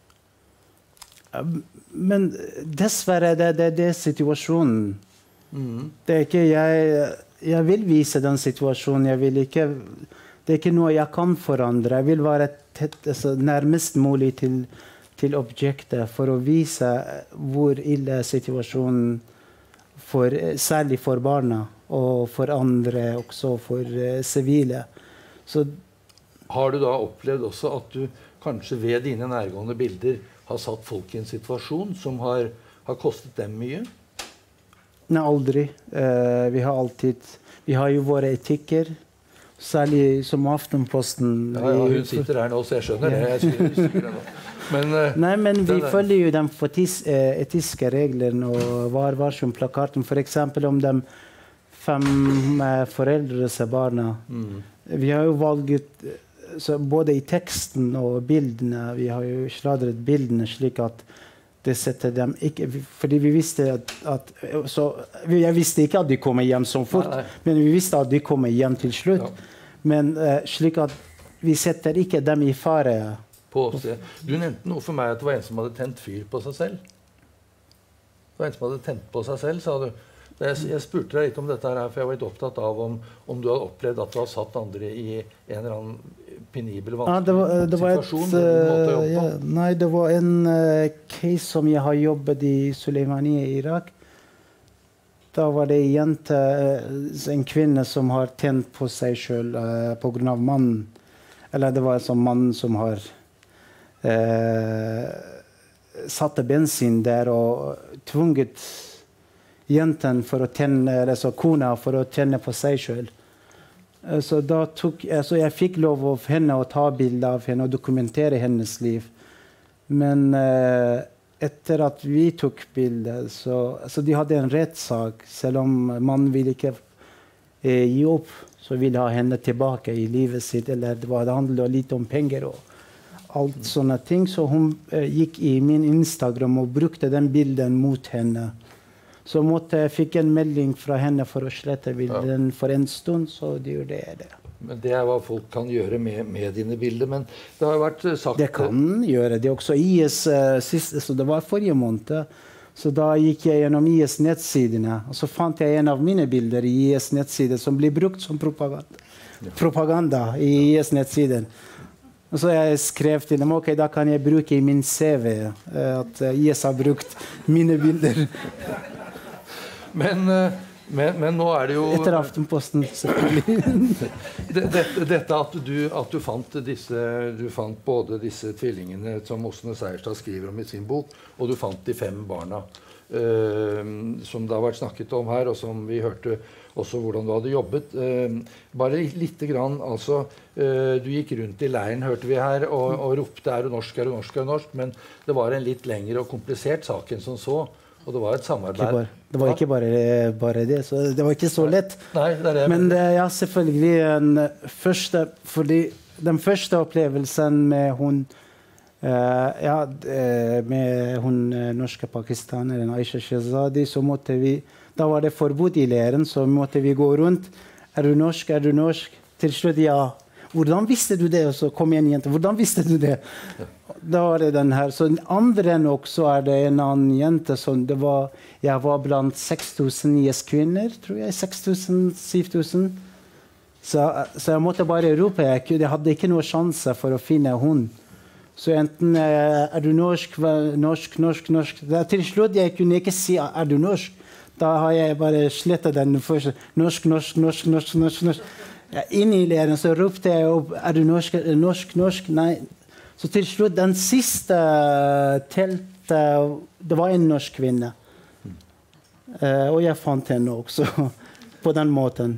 Men dessverre, det, det, det er situasjonen. Mm. Det er ikke jeg, jeg vil vise den situasjonen. Jeg vil ikke, det er ikke noe jeg kan forandre. Jeg vil være tett, altså, nærmest mulig til, til objektet for å vise hvor ille situasjonen for, særlig for barna, og for andre, også for uh, sivile. Så, har du da opplevd også at du kanskje ved dine nærgående bilder har satt folk i en situasjon som har, har kostet dem mye? Nei, aldri. Uh, vi har alltid, vi har jo våre etikker, særlig som Aftenposten. Ja, ja, hun sitter her nå, så jeg skjønner det. Jeg skulle huske det nå. Men, uh, Nei, men vi følger jo de etiske reglene og var varsom-plakaten, for eksempel om de fem foreldreløse barna. Mm. Vi har jo valget så både i teksten og bildene, vi har jo sladret bildene slik at det setter dem ikke, fordi vi visste at, at så, jeg visste ikke at de kommer hjem så fort, nei, nei. Men vi visste at de kommer hjem til slutt. Ja. Men uh, slik at vi setter ikke dem i fare. På du nevnte noe for meg at det var en som hadde tent fyr på seg selv. Det var en som hadde tent på seg selv, sa du. Jeg, jeg spurte deg litt om dette her, for jeg var litt opptatt av om, om du hadde opplevd at du har satt andre i en eller annen penibel, vanskelig ja, det var, det var situasjon. Et, uh, ja, nei, det var en uh, case som jeg har jobbet i Suleimaniye i Irak. Da var det en jente, en kvinne som har tent på seg selv uh, på grunn av mannen. Eller det var en sånn mann som har uh, satt bensin der og tvunget jenten for å tenne, eller så kona for å tenne på seg selv. Så da tok, så jeg fikk lov av henne å ta bilder av henne og dokumentere hennes liv. Men uh, etter at vi tok bilder, så, så de hadde en rettssak, selv om mannen ville ikke eh, gi opp, så ville ha henne tilbake i livet sitt, eller det, var, det handlet litt om penger og alt sånne ting. Så hun uh, gikk i min Instagram og brukte den bilden mot henne. Så måtte jeg fikk en melding fra henne for å slette bilden ja. For en stund, så de gjorde det. Men det er hva folk kan gjøre med, med dine bilder, men det har vært sagt... Det kan gjøre det også. I S uh, siste, så det var forrige måned, så da gikk jeg gjennom I S nettsidene, og så fant jeg en av mine bilder i I S nettsider som blir brukt som propaganda, ja. propaganda i I S nettsiden. Og så jeg skrev til dem, ok, da kan jeg bruke i min C V uh, at uh, I S har brukt mine bilder. Men, men, men nå er det jo... Etter Aftenposten, selvfølgelig. det, det, dette at du, at du fant disse, du fant både disse tvillingene som Åsne Seierstad skriver om i sin bok, og du fant de fem barna. uh, som det har vært snakket om her, og som vi hørte også hvordan du hadde jobbet. Uh, bare litt grann, altså, uh, du gikk rundt i leiren, hørte vi her, og, og ropte er du norsk, er du norsk, er du norsk, men det var en litt lengre og komplisert sak enn som så, og det var et samarbeid. Bare, det var ikke bare, bare det, så det var ikke så lett. Nei, det er det. Men det er selvfølgelig en første, fordi den første opplevelsen med hun, uh, ja, med hun norske pakistaneren Aisha Shehzadi, så måtte vi, da var det forbudt i leiren, så måtte vi gå rundt. Er du norsk, er du norsk? Til slutt, ja. Hvordan visste du det? Og så kom igjen, jente. Hvordan visste du det? Da var det den her. Så den andre nok, så er det en annen jente som det var, jeg var blant seks tusen I S-kvinner, tror jeg, seks tusen, syv tusen. Så, så jeg måtte bare rope, jeg, jeg hadde ikke noen sjanse for å finne hun. Så enten er du norsk, norsk, norsk, norsk. Da, til slutt, jeg kunne ikke si, er du norsk? Da har jeg bare slettet den første. Norsk, norsk, norsk, norsk, norsk, norsk. Ja, inne I leiren så ropte jeg opp, er du norsk, norsk, norsk? Nei. Så til slutt, den siste teltet, det var en norsk kvinne. Uh, og jeg fant henne også, på den måten.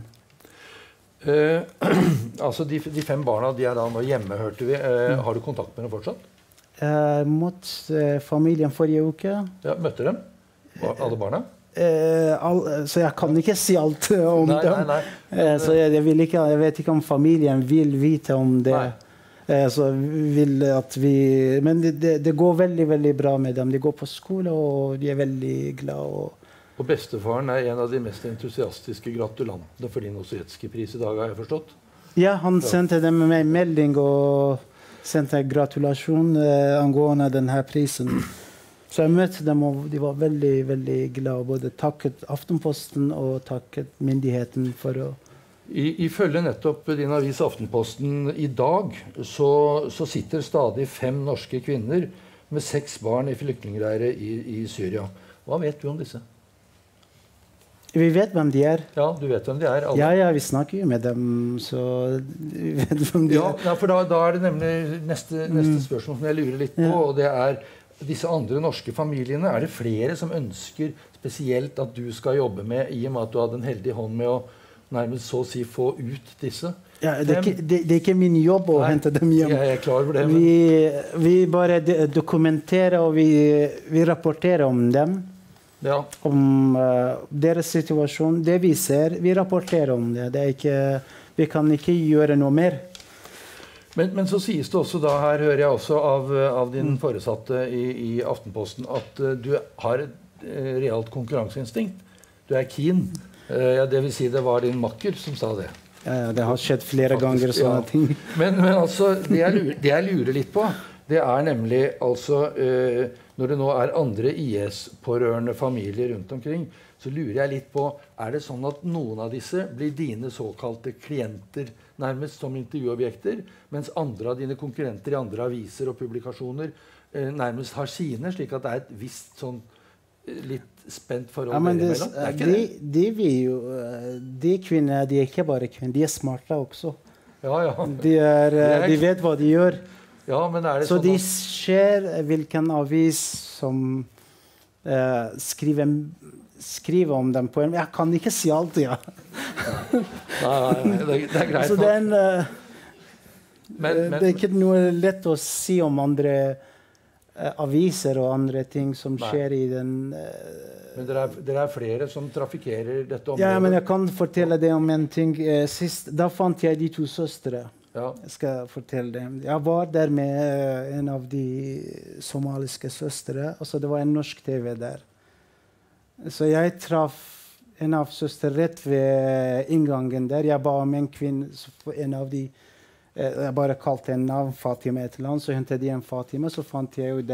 Uh, altså, de, de fem barna, de er da nå hjemme, hørte vi. Uh, mm. Har du kontakt med dem fortsatt? Jeg uh, møtte uh, familien forrige uke. Ja, møtte dem? Alle barna? Uh, all, så jeg kan ikke si alt om nei, dem. Nei, nei. Uh, så jeg, jeg, ikke, jeg vet ikke om familien vil vite om det. Uh, så vil at vi, men det, det, det går veldig, veldig bra med dem. De går på skole, og de er veldig glad. Og, og bestefaren er en av de mest entusiastiske gratulantene for din Ossetskij-pris I dag, har jeg forstått? Ja, han sendte dem med en melding og sendte gratulasjon uh, angående denne prisen. Så jeg møtte dem, og de var veldig, veldig glade. Både takket Aftenposten og takket myndigheten for å... I, ifølge nettopp din avis Aftenposten I dag, så, så sitter stadig fem norske kvinner med seks barn I flyktningleirer I, I Syria. Hva vet du om disse? Vi vet hvem de er. Ja, du vet hvem de er. Alle. Ja, ja, vi snakker jo med dem, så vi vet hvem de ja, er. Ja, for da, da er det nemlig neste, neste spørsmål som jeg lurer litt på, ja. Og det er... Disse andre norske familiene, er det flere som ønsker spesielt at du skal jobbe med, I og med at du hadde en heldig hånd med å nærmest så å si få ut disse? Ja, det, er ikke, det, det er ikke min jobb å Nei, hente dem hjem. Jeg er klar over det. Men... Vi, vi bare dokumenterer og vi, vi rapporterer om dem. Ja. Om uh, deres situasjon. Det vi ser, vi rapporterer om det. Det er ikke, vi kan ikke gjøre noe mer. Men, men så sies det også da, her hører jeg også av, av din foresatte I, I Aftenposten, at uh, du har et uh, realt konkurranseinstinkt. Du er keen. Uh, det vil si det var din makker som sa det. Ja, det har skjedd flere Faktisk, ganger sånne ja. ting. Men, men altså, det jeg, lurer, det jeg lurer litt på, det er nemlig altså, uh, når det nå er andre I S-pårørende familier rundt omkring, så lurer jeg litt på, er det sånn at noen av disse blir dine såkalte klienter nærmest som intervjuobjekter, mens andre av dine konkurrenter I andre aviser og publikasjoner eh, nærmest har sine, slik at det er et visst sånn eh, litt spent forhold ja, men det, mellom? Det er ikke de, det? De, vi jo, de kvinner, de er ikke bare kvinner, de er smarte også. Ja, ja. De, er, de vet hva de gjør. Ja, men er det Så sånn de at... ser hvilken avis som eh, skriver skrive om dem på en... Jeg kan ikke si alt, ja. nei, nei, nei, det, det er greit. Så det er, en, uh, men, men, det er ikke noe lett å si om andre uh, aviser og andre ting som nei. Skjer I den... Uh, men dere er, dere er flere som trafikkerer dette området? Ja, men jeg kan fortelle deg om en ting. Uh, sist, da fant jeg de to søstre. Ja. Jeg skal fortelle dem. Jeg var der med uh, en av de somaliske søstre, og så det var en norsk TV der. Så jeg traff en av søster rett ved inngangen der. Jeg ba om en kvinne, en av de, eh, jeg bare kalte en navn, Fatima et eller annet, så hentet de en Fatima, så fant jeg jo det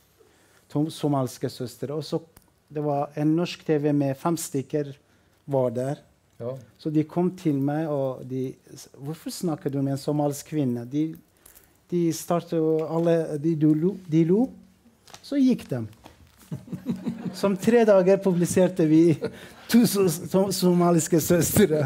to somaliske søstre. Og så det var en norsk TV med fem stykker var der. Ja. Så de kom til meg, og de, hvorfor snakker du med en somalisk kvinne? De, de startet jo alle, de, de, lo, de lo, så gikk de. Som tre dager publiserte vi to somaliske søstre.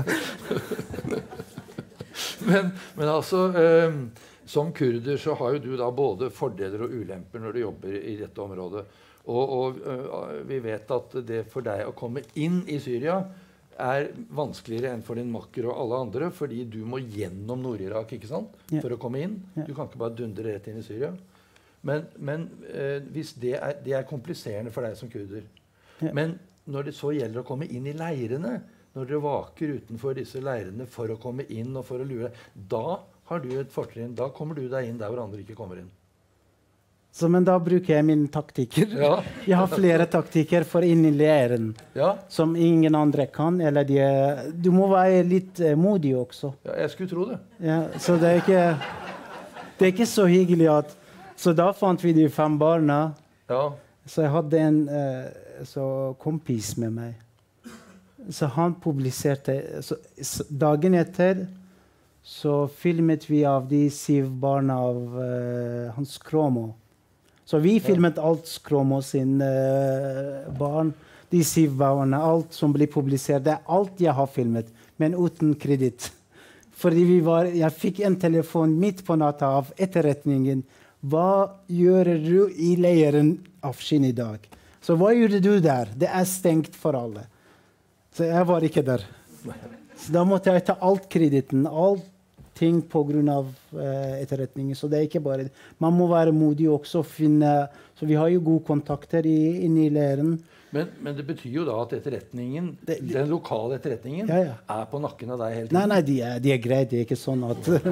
men, men altså, eh, som kurder så har jo du da både fordeler og ulemper når du jobber I dette området. Og, og uh, vi vet at det for deg å komme inn i Syria er vanskeligere enn for din makker og alle andre, fordi du må gjennom Nord-Irak, ikke sant? Ja. For å komme inn. Ja. Du kan ikke bare dundre rett inn i Syria. Men, men uh, hvis det er, det er kompliserende for deg som kurder. Ja. Men når det så gjelder å komme inn i leirene, når dere vaker utenfor disse leirene for å komme inn og for å lure, da har du et fortrinn. Da kommer du deg inn der hvor andre ikke kommer inn. Så, men da bruker jeg mine taktikker. Ja. Jeg har flere taktikker for inn i leiren Ja. som ingen andre kan. Eller de, du må være litt uh, modig også. Ja, jeg skulle tro det. Ja, så det er, ikke, det er ikke så hyggelig at Så da fant vi de fem barna. Ja. Så jeg hadde en uh, så kompis med meg. Så han publiserte så, så, dagen etter så filmet vi av de syv barna av uh, Hans Kromo. Så vi filmet alt Kromo sin uh, barn. De syv barna, alt som blir publisert. Det er alt jeg har filmet, men uten kreditt. Fordi vi var, jeg fikk en telefon midt på natta av etterretningen. Hva gjør du i leiren Afshin i dag? Så hva gjorde du der? Det er stengt for alle. Så jeg var ikke der. Så da måtte jeg ta alt kreditten, alt ting på grunn av uh, etterretningen. Så det er ikke bare man må være modig også finne. Så vi har jo gode kontakter i, inne i leiren. Men, men det betyr jo da at etterretningen, det, det, den lokale etterretningen ja, ja. er på nakken av deg hele tiden? Nei, nei, de er, de er greie. Det er ikke sånn at oh,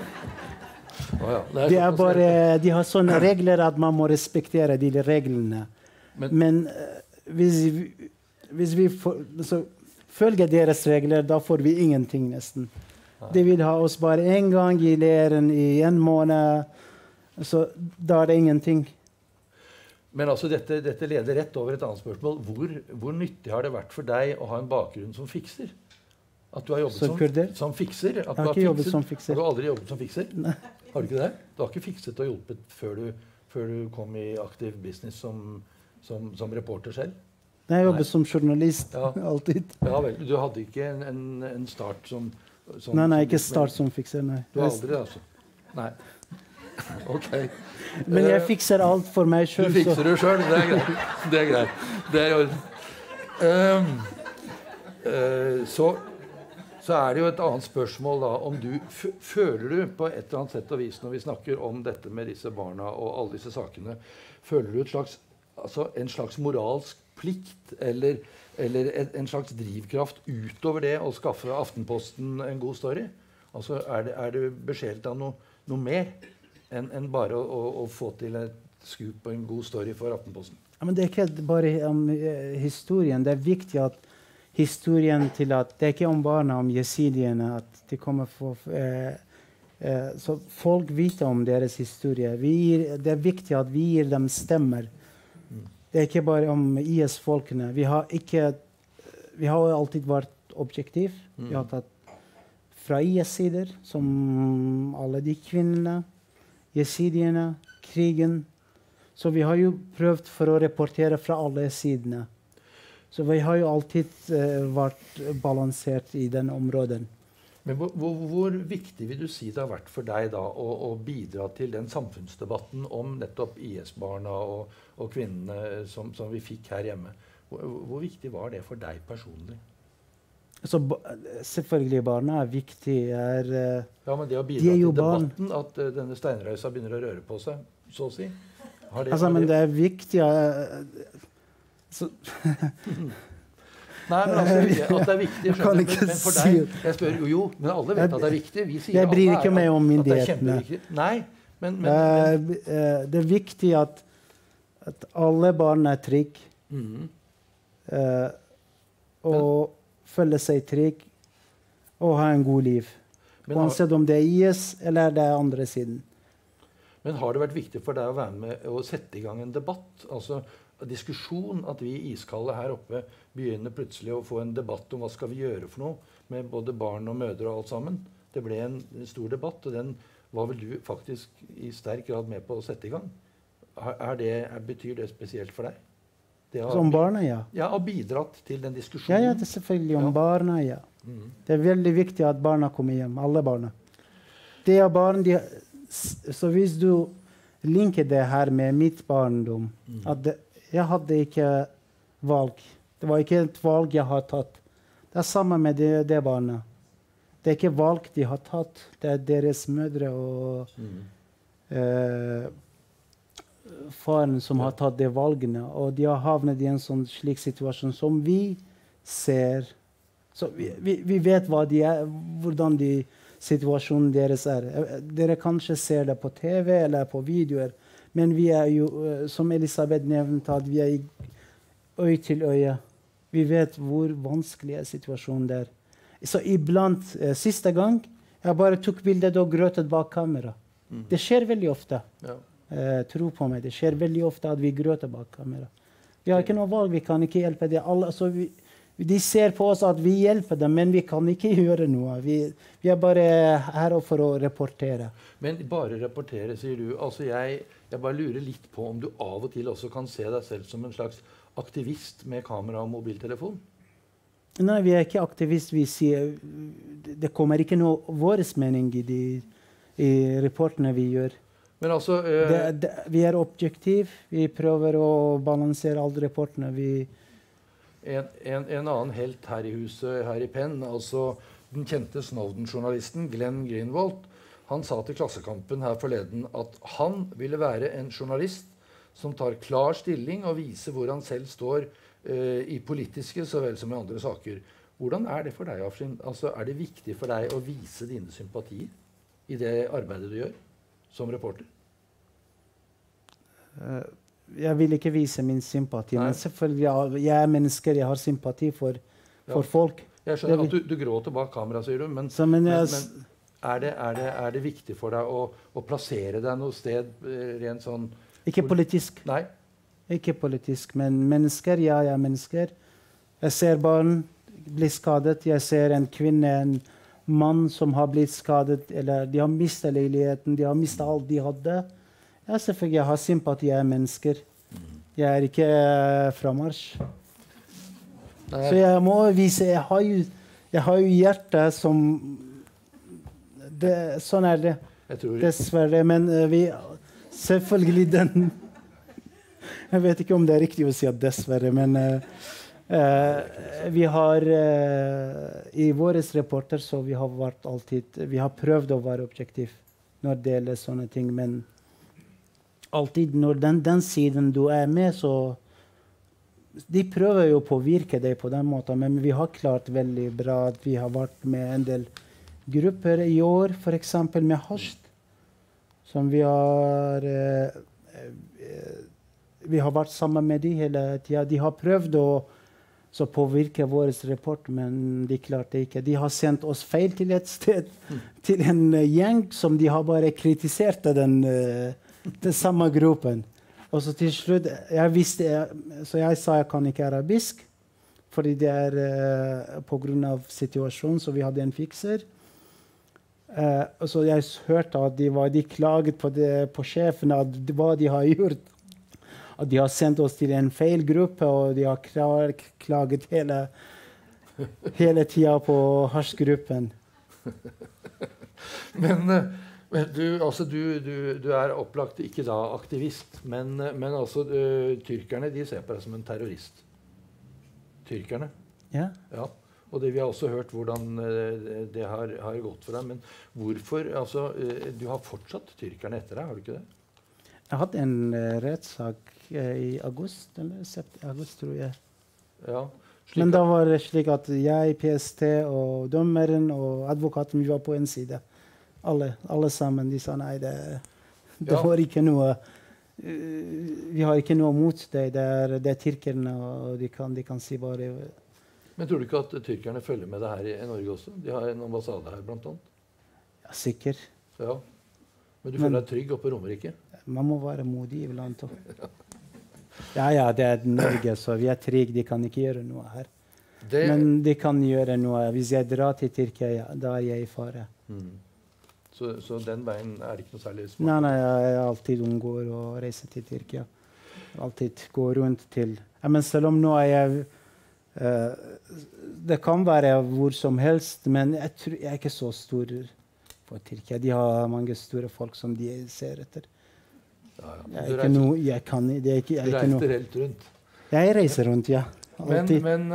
ja. det er de, er bare, de har sånne regler at man må respektere de reglene. Men, men uh, hvis, vi, hvis vi for, så, følger deres regler, da får vi ingenting nesten. De vil ha oss bare en gang i leiren i en måned. Så da er det ingenting. Men altså, dette, dette leder rett over et annet spørsmål. Hvor, hvor nyttig har det vært for deg å ha en bakgrunn som fikser? At du har jobbet som, som fikser? At jeg har du har ikke jobbet fikset. som fikser. Har du aldri jobbet som fikser? Nei. Har du ikke det? Du har ikke fikset og hjulpet før du, før du kom i aktiv business som, som, som reporter selv? Nei, jeg jobbet som journalist. Ja. Alltid. Ja, vel. Du hadde ikke en, en, en start som... Som, nei, nei, ikke start som fikser, nei. Du har aldri det, altså? Nei. Ok. Men jeg fikser alt for meg selv. Du fikser det selv, det er greit. Det er greit. Det er i orden. Um, uh, så, så er det jo et annet spørsmål da, om du f føler du på et eller annet sett og vis, når vi snakker om dette med disse barna og alle disse sakene, føler du et slags, altså en slags moralsk plikt, eller Eller en slags drivkraft utover det å skaffe Aftenposten en god story? Altså, Er, det, er du beskjelt av noe, noe mer enn en bare å, å, å få til et skup på en god story for Aftenposten? Ja, men det er ikke bare om uh, historien. Det er viktig at historien til at det er ikke om barna, om jesidiene, at de kommer for uh, uh, så folk vet om deres historie. Vi gir, det er viktig at vi gir dem stemmer. Det er ikke bare om I S-folkene. Vi har ikke, vi har alltid vært objektiv. Mm. Vi har tatt fra I S-sider, som alle de kvinnene, jesidiene, krigen. Så vi har jo prøvd for å rapportere fra alle sidene. Så vi har jo alltid uh, vært balansert I den områden. Men hvor, hvor, hvor viktig vil du si det har vært for deg da å, å bidra til den samfunnsdebatten om nettopp I S-barna og, og kvinnene som, som vi fikk her hjemme? Hvor, hvor viktig var det for deg personlig? Så, selvfølgelig barna er viktig. Er, uh, ja, men det å bidra de til debatten, barn. At uh, denne steinrøysa begynner å røre på seg, så å si? Har det, altså, har men det... det er viktig uh, så Nei, men altså, at det er viktig, jeg skjønner, men, men for deg, jeg spør jo, jo, men alle vet at det er viktig. Vi sier jeg bryr ikke meg om myndighetene. myndighetene. Nei, men, men, men. Uh, det er viktig at, at alle barn er trygge. Mm. Uh, og men, føle seg trygge og ha en god liv. Uansett om det er I S eller det er andre siden. Men har det vært viktig for deg å være med og sette I gang en debatt? Altså diskusjon, at vi iskalde her oppe begynner plutselig å få en debatt om hva skal vi gjøre for noe med både barn og mødre og alt sammen. Det ble en stor debatt, og den var vel du faktisk I sterk grad med på å sette I gang. Er det, er, betyr det spesielt for deg? Det har, om barna, ja. Ja, og bidratt til den diskusjonen. Ja, ja, det er selvfølgelig om ja. barna, ja. Mm. Det er veldig viktig at barna kommer hjem, alle barna. Det er barn, de, så hvis du linker det her med mitt barndom, mm. at det, Jeg hadde ikke valg. Det var ikke et valg jeg har tatt. Det er samme med det, det barnet. Det er ikke valg de har tatt. Det er deres mødre og mm. eh, faren som har tatt de valgene. Og de har havnet i en sånn slik situasjon som vi ser. Så vi, vi, vi vet hva de er, hvordan de, situasjonen deres er. Dere kanskje ser det på T V eller på videoer, men vi er jo, som Elisabeth nevnte, at vi er i øye til øye. Vi vet hvor vanskelig er situasjonen der. Så iblant, eh, siste gang, jeg bare tok bildet og grøtet bak kamera. Mm. Det skjer veldig ofte. Ja. Eh, tro på meg, det skjer veldig ofte at vi grøter bak kamera. Vi har ikke noe valg, vi kan ikke hjelpe dem. Alle, altså vi, de ser på oss at vi hjelper dem, men vi kan ikke gjøre noe. Vi, vi er bare her for å rapportere. Men bare rapportere, sier du. Altså jeg, jeg bare lurer litt på om du av og til også kan se deg selv som en slags aktivist med kamera og mobiltelefon? Nei, vi er ikke aktivist. Vi sier, det kommer ikke noe vår mening i de i rapportene vi gjør. Men altså, øh... det, det, vi er objektive. Vi prøver å balansere alle rapportene. Vi en, en, en annen helt her i huset, her i Penn, altså den kjente Snowden-journalisten Glenn Greenwald, han sa til Klassekampen her forleden at han ville være en journalist som tar klar stilling og viser hvor han selv står uh, i politiske så vel som i andre saker. Hvordan er det for deg, Afshin? Altså, er det viktig for deg å vise dine sympatier i det arbeidet du gjør som reporter? Uh, jeg vil ikke vise min sympati, Nei. men selvfølgelig jeg, jeg er mennesker, jeg har sympati for, for ja. folk. Jeg skjønner at du, du gråter bak kamera, sier du, men, så, men, jeg, men, men er, det, er, det, er det viktig for deg å, å plassere deg noe sted uh, rent sånn? Ikke politisk. Nei. Ikke politisk, men mennesker. Ja, jeg er mennesker. Jeg ser barn bli skadet. Jeg ser en kvinne, en mann som har blitt skadet, eller de har mistet leiligheten, de har mistet alt de hadde. Ja, selvfølgelig, jeg har sympati, jeg er mennesker. Jeg er ikke uh, framarsj. Så jeg må vise, jeg har jo, jeg har jo hjertet som, det, sånn er det. Dessverre, men uh, vi... Selvfølgelig den Jeg vet ikke om det er riktig å si at dessverre, men uh, uh, vi har uh, i våre rapporter så vi har vært alltid Vi har prøvd å være objektiv når det gjelder sånne ting, men alltid når den, den siden du er med, så de prøver jo å påvirke deg på den måten, men vi har klart veldig bra at vi har vært med en del grupper i år, for eksempel med Hasht, som vi har eh, eh, vi har vært sammen med de hele tida. De har prøvd å så påvirke vår rapport, men de klarte ikke. De har sendt oss feil til et sted, mm. til en uh, gjeng som de har bare kritisert den, uh, den samme gruppen. Og så til slutt, jeg visste, jeg, så jeg sa jeg kan ikke arabisk, fordi det er uh, på grunn av situasjonen, så vi hadde en fikser. Uh, og så jeg hørte at de, var, de klaget på, det, på sjefen at det, hva de har gjort. At de har sendt oss til en feil gruppe, og de har klaget hele, hele tida på Hasj-gruppen. men, men du, altså, du, du, du er opplagt ikke da aktivist, men, men altså, uh, tyrkerne de ser på deg som en terrorist. Tyrkerne. Ja. Ja. Og det, vi har også hørt hvordan uh, det har, har gått for deg. Men hvorfor altså, uh, du har fortsatt tyrkerne etter deg, har du ikke det? Jeg hadde en uh, rettssak uh, i august, eller september, august, tror jeg. Ja, men da var det slik at jeg, P S T og dommeren og advokaten, vi var på en side. Alle, alle sammen. De sa nei, det, det ja. var ikke noe uh, vi har ikke noe mot det. Det er, det er tyrkerne, og de kan, de kan si bare Men tror du ikke at tyrkerne følger med det her i, i Norge også? De har en ambassade her, blant annet. Ja, sikkert. Ja. Men du føler deg trygg oppe på Romerike? Man må være modig iblant. Ja, ja, det er Norge, så vi er trygge. De kan ikke gjøre noe her. Det... Men de kan gjøre noe. Hvis jeg drar til Tyrkia, ja, da er jeg i fare. Mm. Så, så den veien er det ikke noe særlig smart? Nei, nei, jeg alltid unngår å reise til Tyrkia. Alltid gå rundt til... Ja, men selv om nå er jeg... Uh, det kan være hvor som helst, men jeg, tror, jeg er ikke så stor på Tyrkia. De har mange store folk som de ser etter. Ja, ja. Jeg, er Du ikke reiste, noe, jeg kan det er ikke, jeg, du er ikke reiste noe. helt rundt. Jeg reiser rundt, ja. Men, Alltid. men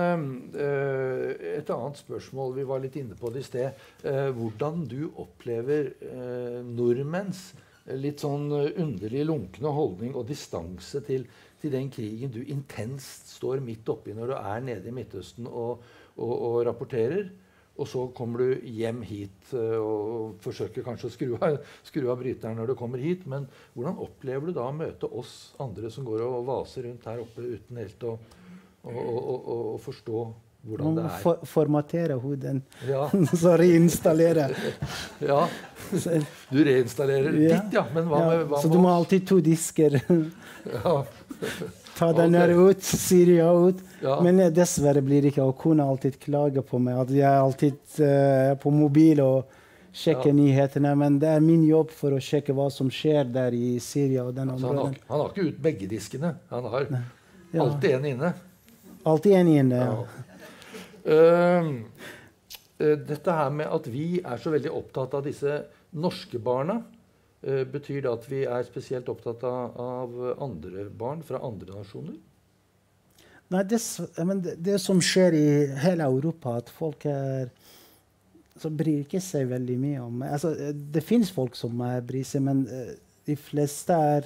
øh, et annet spørsmål, vi var litt inne på det i sted. Øh, hvordan du opplever øh, nordmenns litt sånn underlig lunkne holdning og distanse til, til den krigen du intenst står midt oppi når du er nede i Midtøsten og, og, og rapporterer. Og så kommer du hjem hit øh, og forsøker kanskje å skru av, skru av bryteren når du kommer hit. Men hvordan opplever du da å møte oss andre som går og vaser rundt her oppe uten helt å Og, og, og, og forstå hvordan det er. For, formatere huden. Ja. Så reinstallere. Ja. Du reinstallerer Ja. ditt, ja. Men hva Ja, med hva så med du må oss? alltid to disker. Ja. Ta den Ok. her ut, Syria ut. Ja. Men eh, dessverre blir det ikke. Og kona alltid klager på meg at jeg er alltid eh, på mobil og sjekker Ja. nyhetene. Men det er min jobb for å sjekke hva som skjer der i Syria og den Så han, har, områden. han har ikke ut begge diskene. Han har Ja. alltid en inne. Alltid en inne. Ja. Ja. Uh, uh, dette her med at vi er så veldig opptatt av disse norske barna, uh, betyr det at vi er spesielt opptatt av, av andre barn fra andre nasjoner? Nei, det, s- men det, det som skjer i hele Europa, at folk er så bryr ikke seg veldig mye om altså, eh, Det fins folk som er bryr seg, men eh, de fleste er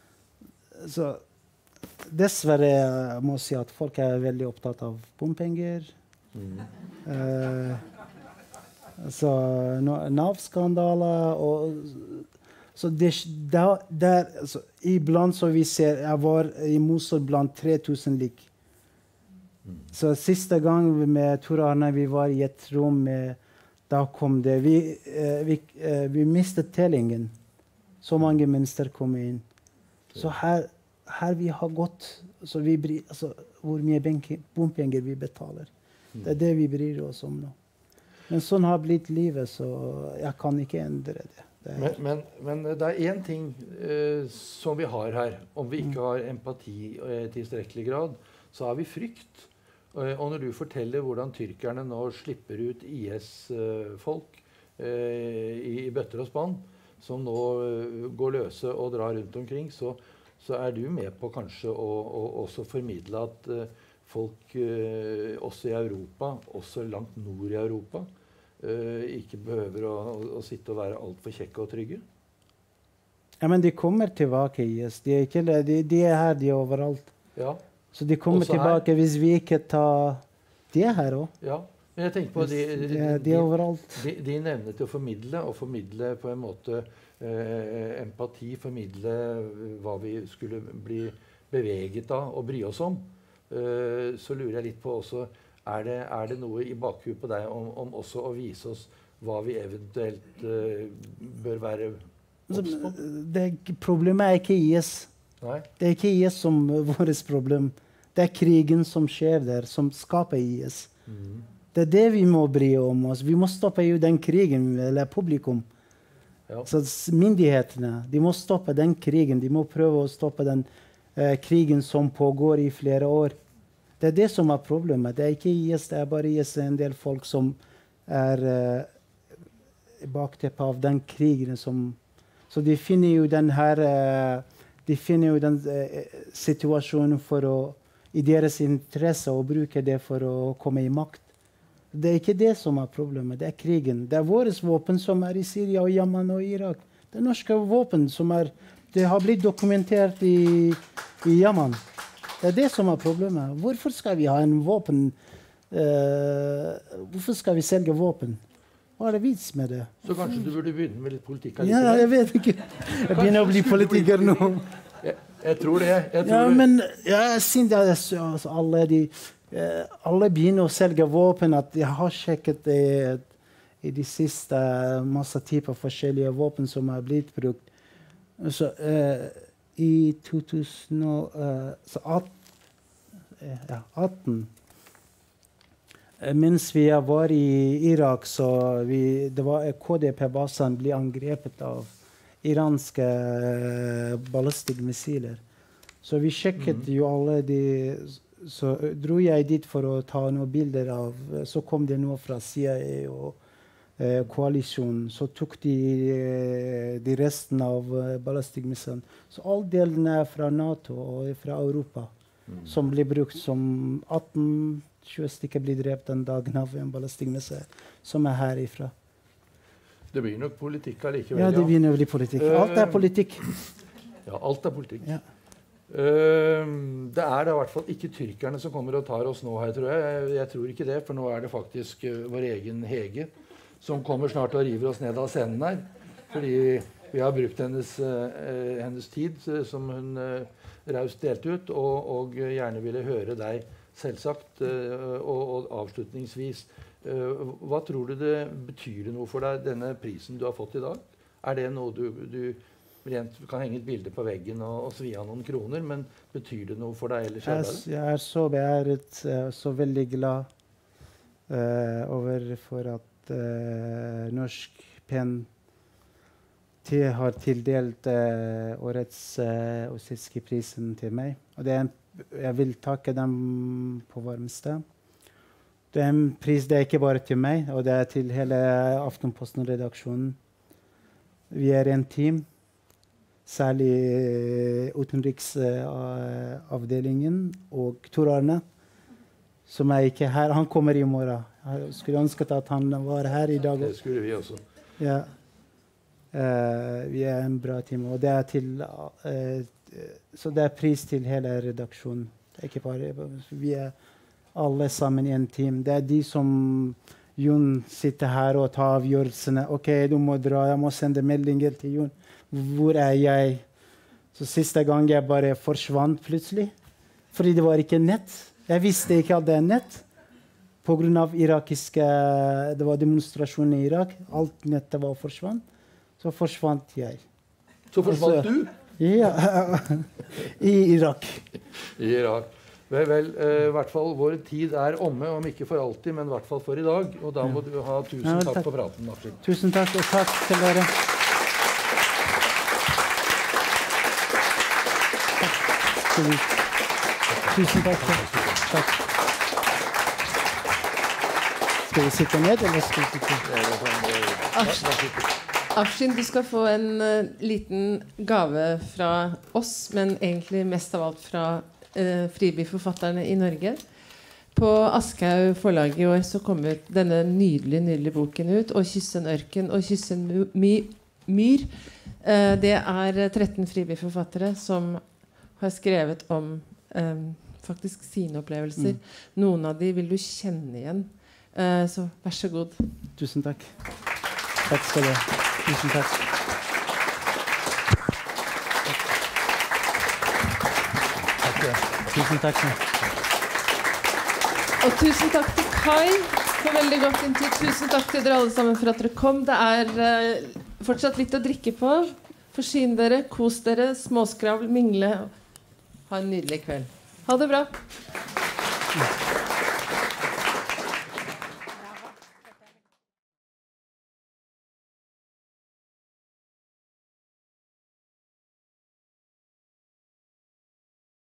så Dessverre jeg må jeg si at folk er veldig opptatt av bompenger. Mm. Eh, så no- Nav-skandaler og så det, der, der, altså, Iblant så vi ser Jeg var i Mosul blant tre tusen lik. Så siste gang med Tor Arne vi var i et rom med, da kom det Vi, eh, vi, eh, vi mistet tellingen. Så mange mennesker kom inn. Så her, her vi har gått så vi bryr, altså, hvor mye benke- bompenger vi betaler. Det er det vi bryr oss om nå. Men sånn har blitt livet, så jeg kan ikke endre det. det er, Men, men, men det er én ting eh, som vi har her. Om vi ikke har empati eh, i tilstrekkelig grad, så har vi frykt. Eh, og når du forteller hvordan tyrkerne nå slipper ut I S-folk eh, i, i bøtter og spann, som nå eh, går løse og drar rundt omkring, så, så er du med på kanskje å, å også formidle at eh, folk eh, også i Europa, også langt nord i Europa, eh, ikke behøver å, å, å sitte og være altfor kjekke og trygge? ja, men de kommer tilbake, yes. De er, ikke, de, de er her, de er overalt. Ja. Så de kommer Også her? tilbake hvis vi ikke tar De er her òg. Ja, men jeg tenker på de, De, de, er- de er overalt. de, de nevner til å formidle, og formidle på en måte eh, empati, formidle eh, hva vi skulle bli beveget av og bry oss om. Eh, så lurer jeg litt på også, er det, er det noe i bakhuet på deg om, om også å vise oss hva vi eventuelt eh, bør være obs på? Det, er ikke- problemet er ikke I S. Nei? Det er ikke I S som er vårt problem. Det er krigen som skjer der, som skaper I S. Mm. Det er det vi må bry om oss. Vi må stoppe jo den krigen, eller publikum. Ja. Så s- myndighetene de må stoppe den krigen. De må prøve å stoppe den eh, krigen som pågår i flere år. Det er det som er problemet. Det er ikke I S, det er bare I S en del folk som er eh, bakteppet av den krigen som Så de finner jo den her eh, De finner jo den eh, situasjonen for å i deres interesse å bruke det for å komme i makt. Det er ikke det som er problemet. Det er krigen. Det er våre våpen som er i Syria og Yemen og Irak. Det er norske våpen som er Det har blitt dokumentert i, i Yemen. Det er det som er problemet. Hvorfor skal vi ha en våpen eh, Hvorfor skal vi selge våpen? Hva er det vits med det? Så kanskje du burde begynne med litt politikk Ja, allikevel? jeg vet ikke. Jeg begynner å bli politiker nå. Jeg, jeg tror det. Jeg tror Ja, det. men jeg synes det er så, altså, alle, de, eh, alle begynner å selge våpen. At jeg har sjekket det i de siste masse typer forskjellige våpen som er blitt brukt. Så, eh, I to tusen atten mens vi var i Irak, så vi, det var K D P-basen ble angrepet av iranske uh, ballistiske missiler. Så vi sjekket Mm. jo alle de Så dro jeg dit for å ta noen bilder av Så kom det noe fra C I A og eh, koalisjonen, så tok de, eh, de resten av eh, ballistikkmissilen. Så alle delene er fra NATO og fra Europa, mm. som blir brukt som atten tjue stykker blir drept den dagen av en ballistikkmissile, som er herifra. Det blir nok politikk allikevel. Ja, det blir nok politikk. Alt er politikk. Ja, alt er politikk. Ja. Uh, det er da i hvert fall ikke tyrkerne som kommer og tar oss nå her, tror jeg. Jeg, jeg tror ikke det, for nå er det faktisk uh, vår egen Hege som kommer snart og river oss ned av scenen her. Fordi vi har brukt hennes, uh, hennes tid, uh, som hun uh, raust delte ut, og, og gjerne ville høre deg, selvsagt. Uh, og, og avslutningsvis, uh, hva tror du det betyr noe for deg, denne prisen du har fått i dag? Er det noe du... du Du kan henge et bilde på veggen og, og svi av noen kroner, men betyr det noe for deg? Eller jeg, jeg er så beæret, så veldig glad uh, over for at uh, Norsk Pen T har tildelt uh, årets uh, Ossietzky-prisen til meg. Og det er en, jeg vil takke dem på varmeste. Det er en pris, det er ikke bare til meg, og det er til hele Aftenposten-redaksjonen. Vi er en team. Særlig uh, utenriksavdelingen uh, og Tor Arne, som er ikke her. Han kommer i morgen. Jeg skulle ønsket at han var her i dag. Det skulle vi også. Ja. Uh, vi er en bra team. Og det er til, uh, så det er pris til hele redaksjonen. Det er ikke bare, vi er alle sammen i en team. Det er de som Jon sitter her og tar avgjørelsene. Ok, du må dra. Jeg må sende meldinger til Jon. Hvor er jeg? Så siste gang jeg bare forsvant plutselig. Fordi det var ikke nett. Jeg visste ikke at det er nett. På grunn av irakiske... Det var demonstrasjoner i Irak. Alt nettet var forsvant. Så forsvant jeg. Så forsvant altså, du? Ja. I Irak. I Irak. Vel, vel, uh, i hvert fall vår tid er omme, om ikke for alltid, men i hvert fall for i dag. Og da må du ha tusen ja, takk. takk for praten, Afshin. Tusen takk, og takk til dere. Tusen takk. takk. Skal vi sitte ned, eller skal vi sitte? Afshin, du skal få en uh, liten gave fra oss, men egentlig mest av alt fra uh, fribyforfatterne i Norge. På Aschehoug forlag i år så kommer denne nydelige, nydelige boken ut, Å kysse en ørken, Å kysse en my myr. Uh, det er tretten fribyforfattere som har skrevet om um, faktisk sine opplevelser. Mm. Noen av de vil du kjenne igjen. Uh, så vær så god. Tusen takk. Takk skal du ha. Tusen takk. Takk. Tusen takk. Og tusen takk til Kai for veldig godt intervju. Tusen takk til dere alle sammen for at dere kom. Det er uh, fortsatt litt å drikke på. Forsyn dere, kos dere, småskravl, mingle. Ha en nydelig kveld. Ha det bra.